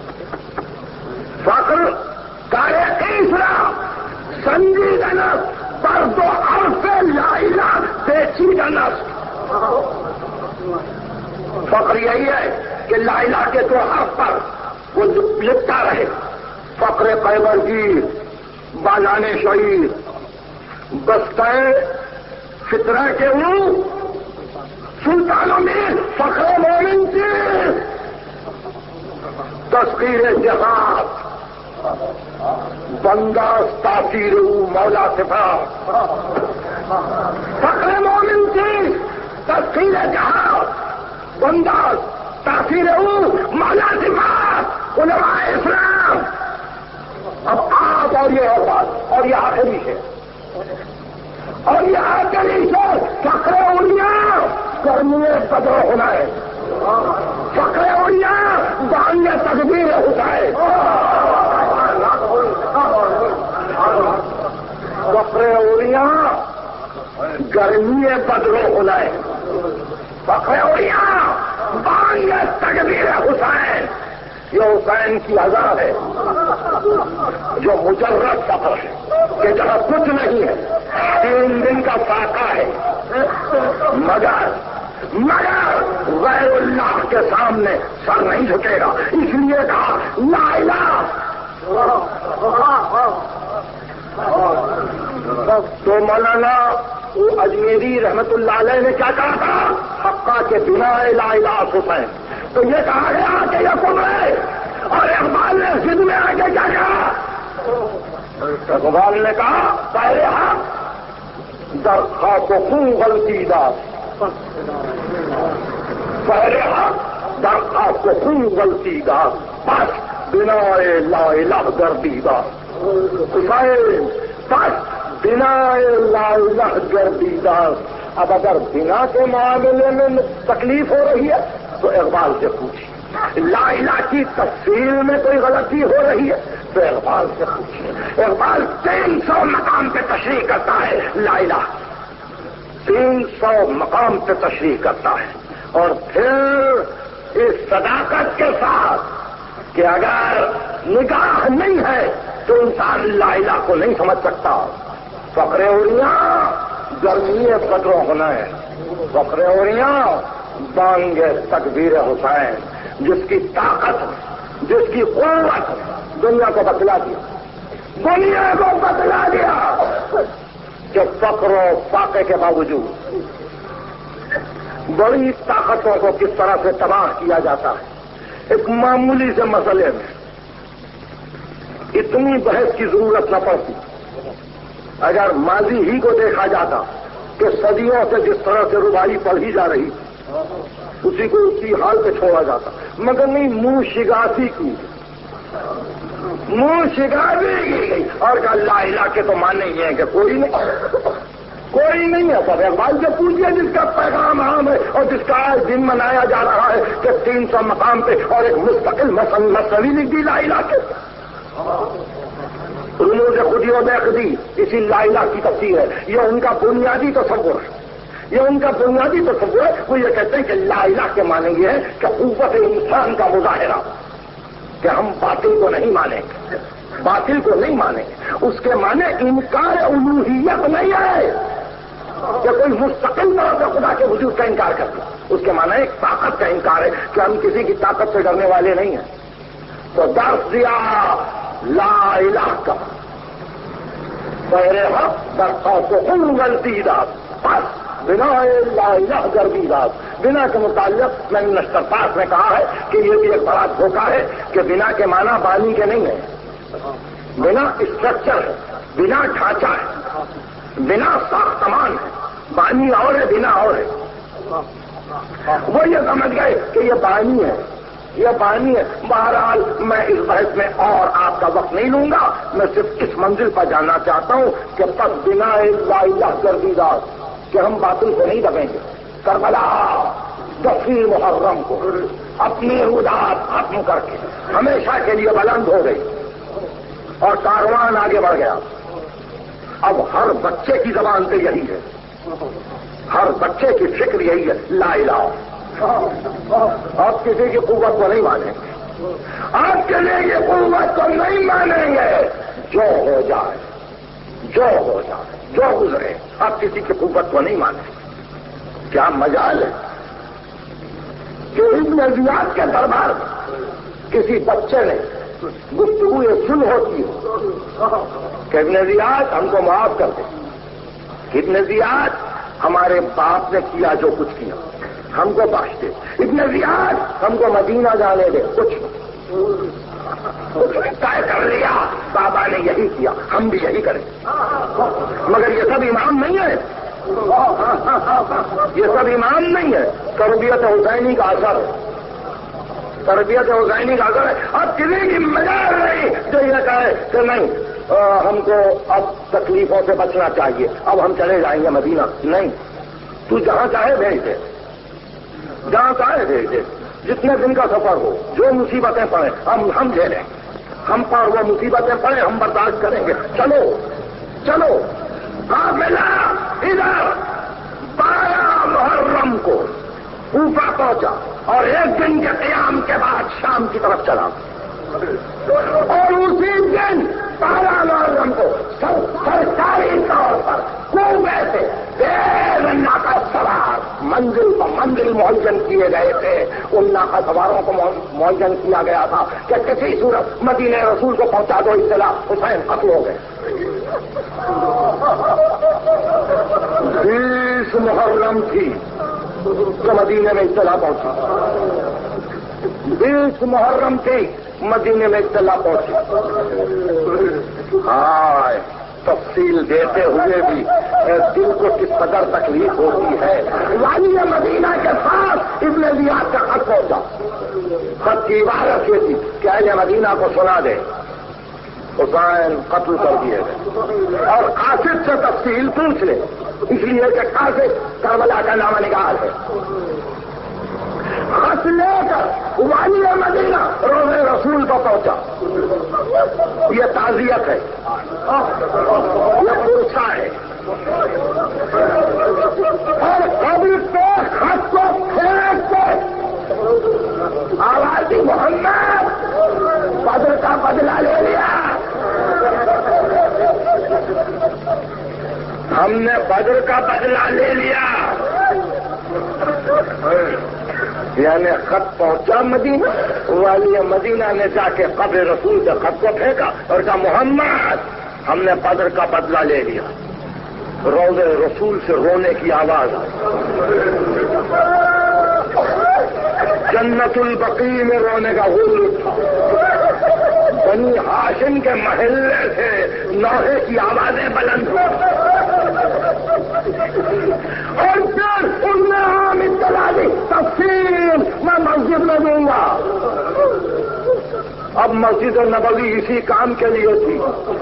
فقر کارے خیش را سنجیدہ نفس پر دو عرف لا الہ پیچیدہ نفس۔ فقر یہی ہے کہ لا الہ کے دو حرف پر وہ لپٹا رہے۔ فقر قیبر گیر بازان شعیر بستہ فطرہ کے ہوں سلطانوں میں فخر مومن کی تسخیر جہاد بنداز تاثیر مولا صفات۔ فخر مومن کی تسخیر جہاد بنداز تاثیر مولا صفات علماء اسلام۔ اب آپ اور یہ بات اور یہ آخری ہے، اور یہ آخری سے فخر اولیاء کرنی قدر ہونا ہے، فخر اولیاء دانیہ تقدیر ہوتا ہے۔ فخر اولیاء گرمی بدر حنین فخر اولیاء بانگ تکبیر حسین، یہ حسین کی اذا ہے جو مجرد سفر ہے کہ جہاں کچھ نہیں ہے، 3 دن کا فاقہ ہے، مگر غیر اللہ کے سامنے سر نہیں جھکے گا، اس لیے کہا لا الہ۔ تو مولانا اجمیری رحمت اللہ علیہ نے کیا کہا تھا؟ حقہ کے بنا لا الہ حسین، تو یہ کہا گیا کہ یہ کم ہے، اور اقبال نے ضد میں آ کے کیا کہا؟ اقبال نے کہا پہلے حق درخواست کو خون غلطی داد، پہلے حق درخواست کو خون غلطی داد، بس بنا لا الہ گردیدہ حسین، بس بنا لا الہ گردیدہ۔ اب اگر بنا کے معاملے میں تکلیف ہو رہی ہے تو اقبال سے پوچھیے، لا الہ کی تفصیل میں کوئی غلطی ہو رہی ہے تو اقبال سے پوچھیے۔ اقبال 300 مقام پہ تشریح کرتا ہے، لا الہ 300 مقام پہ تشریح کرتا ہے، اور پھر اس صداقت کے ساتھ کہ اگر نگاہ نہیں ہے تو انسان لا الہ کو نہیں سمجھ سکتا۔ فخر اولیاء گرمی بدر حنین، فخر اولیاء بانگ تکبیر حسین، جس کی طاقت، جس کی قوت دنیا کو بتلا دیا، دنیا کو بتلا دیا کہ فقر و فاقے کے باوجود بڑی طاقتوں کو کس طرح سے تباہ کیا جاتا ہے۔ ایک معمولی سے مسئلے میں اتنی بحث کی ضرورت نہ پڑتی اگر ماضی ہی کو دیکھا جاتا کہ صدیوں سے جس طرح سے ربائی پڑھی جا رہی اسی کو اسی حال پہ چھوڑا جاتا، مگر نہیں، منہ شگافی کی، منہ شگافی کی گئی اور کہا لا الہ کے تو مانے یہ ہے کہ کوئی نہیں ہے۔ سب اقبال سے پوچھئے جس کا پیغام عام ہے اور جس کا آج دن منایا جا رہا ہے کہ 300 مقام پہ اور ایک مستقل مسئلہ لکھ دی لا الہ کے، رموز خودی و بیخودی اسی لا الہ کی تفسیر ہے۔ یہ ان کا بنیادی تصور ہے، یہ ان کا بنیادی تصور ہے۔ وہ یہ کہتے ہیں کہ لا الہ کے معنی یہ ہے کہ قوت انسان کا مظاہرہ، کہ ہم باطل کو نہیں مانیں گے، باطل کو نہیں مانیں گے، اس کے معنی انکار الوہیت نہیں ہے کہ کوئی مستقل طور پہ خدا کے وجود کا انکار کرتا، اس کے معنی ایک طاقت کا انکار ہے کہ ہم کسی کی طاقت سے ڈرنے والے نہیں ہیں۔ تو درس دیا لا الہ کا، پہلے حق درخواست کو خون غلطی داد، بس بنا لا الہ گردی داد۔ بنا کے متعلق میں نے نشتر پاس میں کہا ہے کہ یہ بھی ایک بڑا دھوکہ ہے کہ بنا کے معنی بانی کے نہیں ہے، بنا اسٹرکچر ہے، بنا ڈھانچہ ہے، بنا ساختمان ہے، بانی اور ہے، بنا اور ہے۔ وہ یہ سمجھ گئے کہ یہ بانی ہے، یہ بانی ہے۔ بہرحال میں اس بحث میں اور آپ کا وقت نہیں لوں گا، میں صرف اس منزل پر جاننا چاہتا ہوں کہ پس بنا لا الہ گردی داد کہ ہم باطل کو نہیں دبیں گے۔ کربلا 10 محرم کو اپنی حدود ختم کر کے ہمیشہ کے لیے بلند ہو گئی اور کاروان آگے بڑھ گیا۔ اب ہر بچے کی زبان پہ یہی ہے، ہر بچے کی فکر یہی ہے، لا الہ۔ آپ کسی کی قوت کو نہیں مانیں گے، آپ کے لیے یہ قوت کو نہیں مانیں گے، جو ہو جائے، جو ہو جائے، جو گزرے، آپ کسی کی قوت کو نہیں مانیں گے۔ کیا مجال ہے کہ ابن زیاد کے دربار میں کسی بچے نے گفتگو سن ہوتی ہو کہ ابن زیاد ہم کو معاف کر دے، ابن زیاد ہمارے باپ نے کیا جو کچھ کیا ہم کو بخش دے، ابن زیاد ہم کو مدینہ جانے دے، کچھ طے کر لیا، بابا نے یہی کیا، ہم بھی یہی کریں۔ مگر یہ سب امام نہیں ہے، یہ سب امام نہیں ہے، تربیت حسینی کا اثر ہے، تربیت حسینی کا اثر ہے۔ اب کسی کی مجال نہیں جو یہ کہے کہ نہیں ہم کو اب تکلیفوں سے بچنا چاہیے، اب ہم چلے جائیں گے مدینہ، نہیں، تو جہاں چاہے بھیج دے، جہاں چاہے بھیج دے، جتنے دن کا سفر ہو، جو مصیبتیں پڑیں ہم جھیلیں، ہم پر وہ مصیبتیں پڑیں ہم برداشت کریں گے، چلو چلو قافلہ ادھر کوفہ پہنچا اور ایک دن کے قیام کے بعد شام کی طرف چلا اور اسی دن 12 محرم کو سرکاری طور پر کوفے سے دیر ناقہ سوار منزل معین کیے گئے تھے. ان ناقہ سواروں کو معین کیا گیا تھا کہ کسی صورت مدینہ رسول کو پہنچا دو اطلاع حسین قتل ہو گئے. 20 محرم تھی تو مدینے میں اطلاع پہنچا. 20 محرم تھی مدینے میں اطلاع پہنچی. ہائے تفصیل دیتے ہوئے بھی دل کو کس قدر تکلیف ہوتی ہے. والی مدینہ کے ساتھ ابن زیاد کا خط پہنچا. خط کی عبارت یہ تھی کہ اہل مدینہ کو سنا دے حسین قتل کر دیے گئے اور قاصد سے تفصیل پوچھ لے، اس لیے کہ قاصد کربلا کا نامہ نگار ہے. خط لے کر والی مدینہ روضہ رسول کو پہنچا. یہ تعزیت ہے، یہ پرسا ہے. اور قبر پہ خط کو پھینک کے آوازی محمد بدر کا بدلہ لے لیا. ہم نے بدر کا بدلہ لے لیا. یعنی خط پہنچا مدینہ، والی مدینہ نے جا کے قبر رسول سے خط کو پھینکا اور کہا محمد ہم نے بدر کا بدلہ لے لیا. روضہ رسول سے رونے کی آواز آئی. جنت البقیع میں رونے کا غل اٹھا. بنی ہاشم کے محلے سے نوحے کی آوازیں بلند ہوئی اور پھر ان میں عام اطلاع دی تفصیل میں مسجد میں دوں گا. اب مسجد نبوی اسی کام کے لیے تھی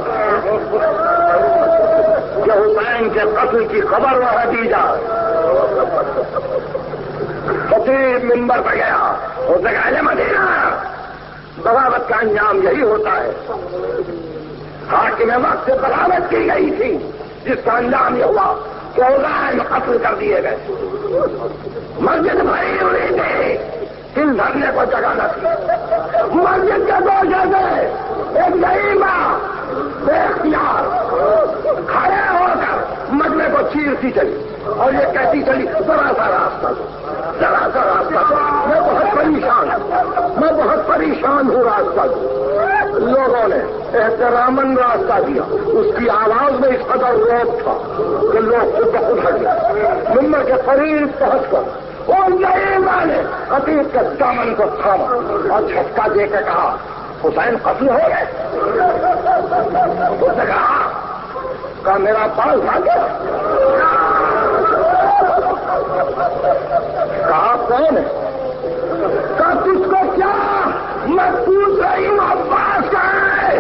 کہ حسین کے قتل کی خبر وہاں دی جائے. خطیب منبر پہ گیا اور اہل مدینہ بغاوت کا انجام یہی ہوتا ہے. حاکم وقت سے بغاوت کی گئی تھی جس کا انجام یہ ہوا کہ حسین قتل کر دیے گئے. مسجد بھری ہوئی تھی، دل دھرنے کو جگہ نہ تھی. مسجد کے 2 جگہ ایک ضعیفہ بے اختیار کھڑے ہو کر مجمع کو چیرتی چلی اور یہ کہتی چلی ذرا سا راستہ میں بہت پریشان ہوں راستہ دو. لوگوں نے احتراماً راستہ دیا. اس کی آواز میں اس قدر روب تھا کہ لوگ خود بخود ہٹ گئے. منبر کے قریب پہنچ کر اور ضعیفہ نے خطیب کے دامن کو تھاما اور جھٹکا دے کے کہا حسین قتل ہو گئے. اس نے کہا میرا پاس آ گیا. کہا کون ہے؟ کہا تجھ کو کیا؟ میں پوچھ رہی ہوں عباس کا ہے.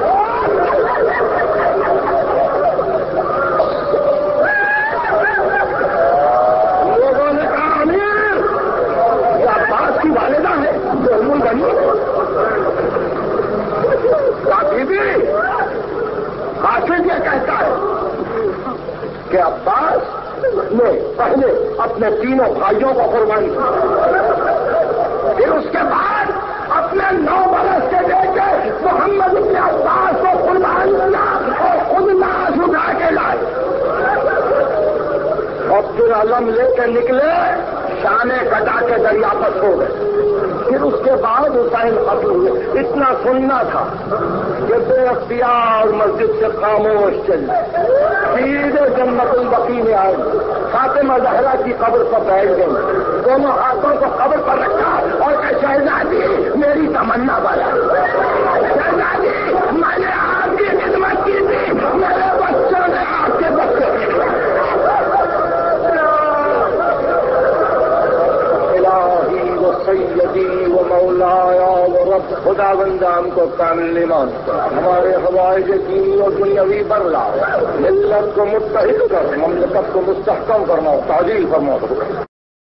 لوگوں نے کہا امیر یہ عباس کی والدہ ہے ظلم بنی. کہا بی بی حافظ یہ کہتا ہے کہ عباس نے پہلے اپنے 3 بھائیوں کو قربانی کی، پھر اس کے بعد اپنے 9 برس کے بیٹے محمد بن عباس کو قربان کیا اور خود لاش اٹھا کے لائے اور پھر علم لے کے نکلے شانے کٹا کے دریا پر سو گئے. پھر اس کے بعد حسین قتل ہوئے. اتنا سننا تھا کہ بے اختیار مسجد سے خاموش چلے سیدھے جنت البقیع میں آئے. فاطمہ زہرا کی قبر پر بیٹھ گئی، دونوں ہاتھوں کو قبر پر رکھا اور کہ شہزادی میری تمنا بڑھا. شہزادی میں نے آپ کی خدمت کی تھی، میرے بچوں نے آپ کے بچے سیدی و مولایا و رب خدا بندام کو کامل ایمان، ہمارے حوائج دینی و دنیاوی برلا، ملت کو متحد کر، مملکت کو مستحکم فرماؤ، تعدیل فرماؤ.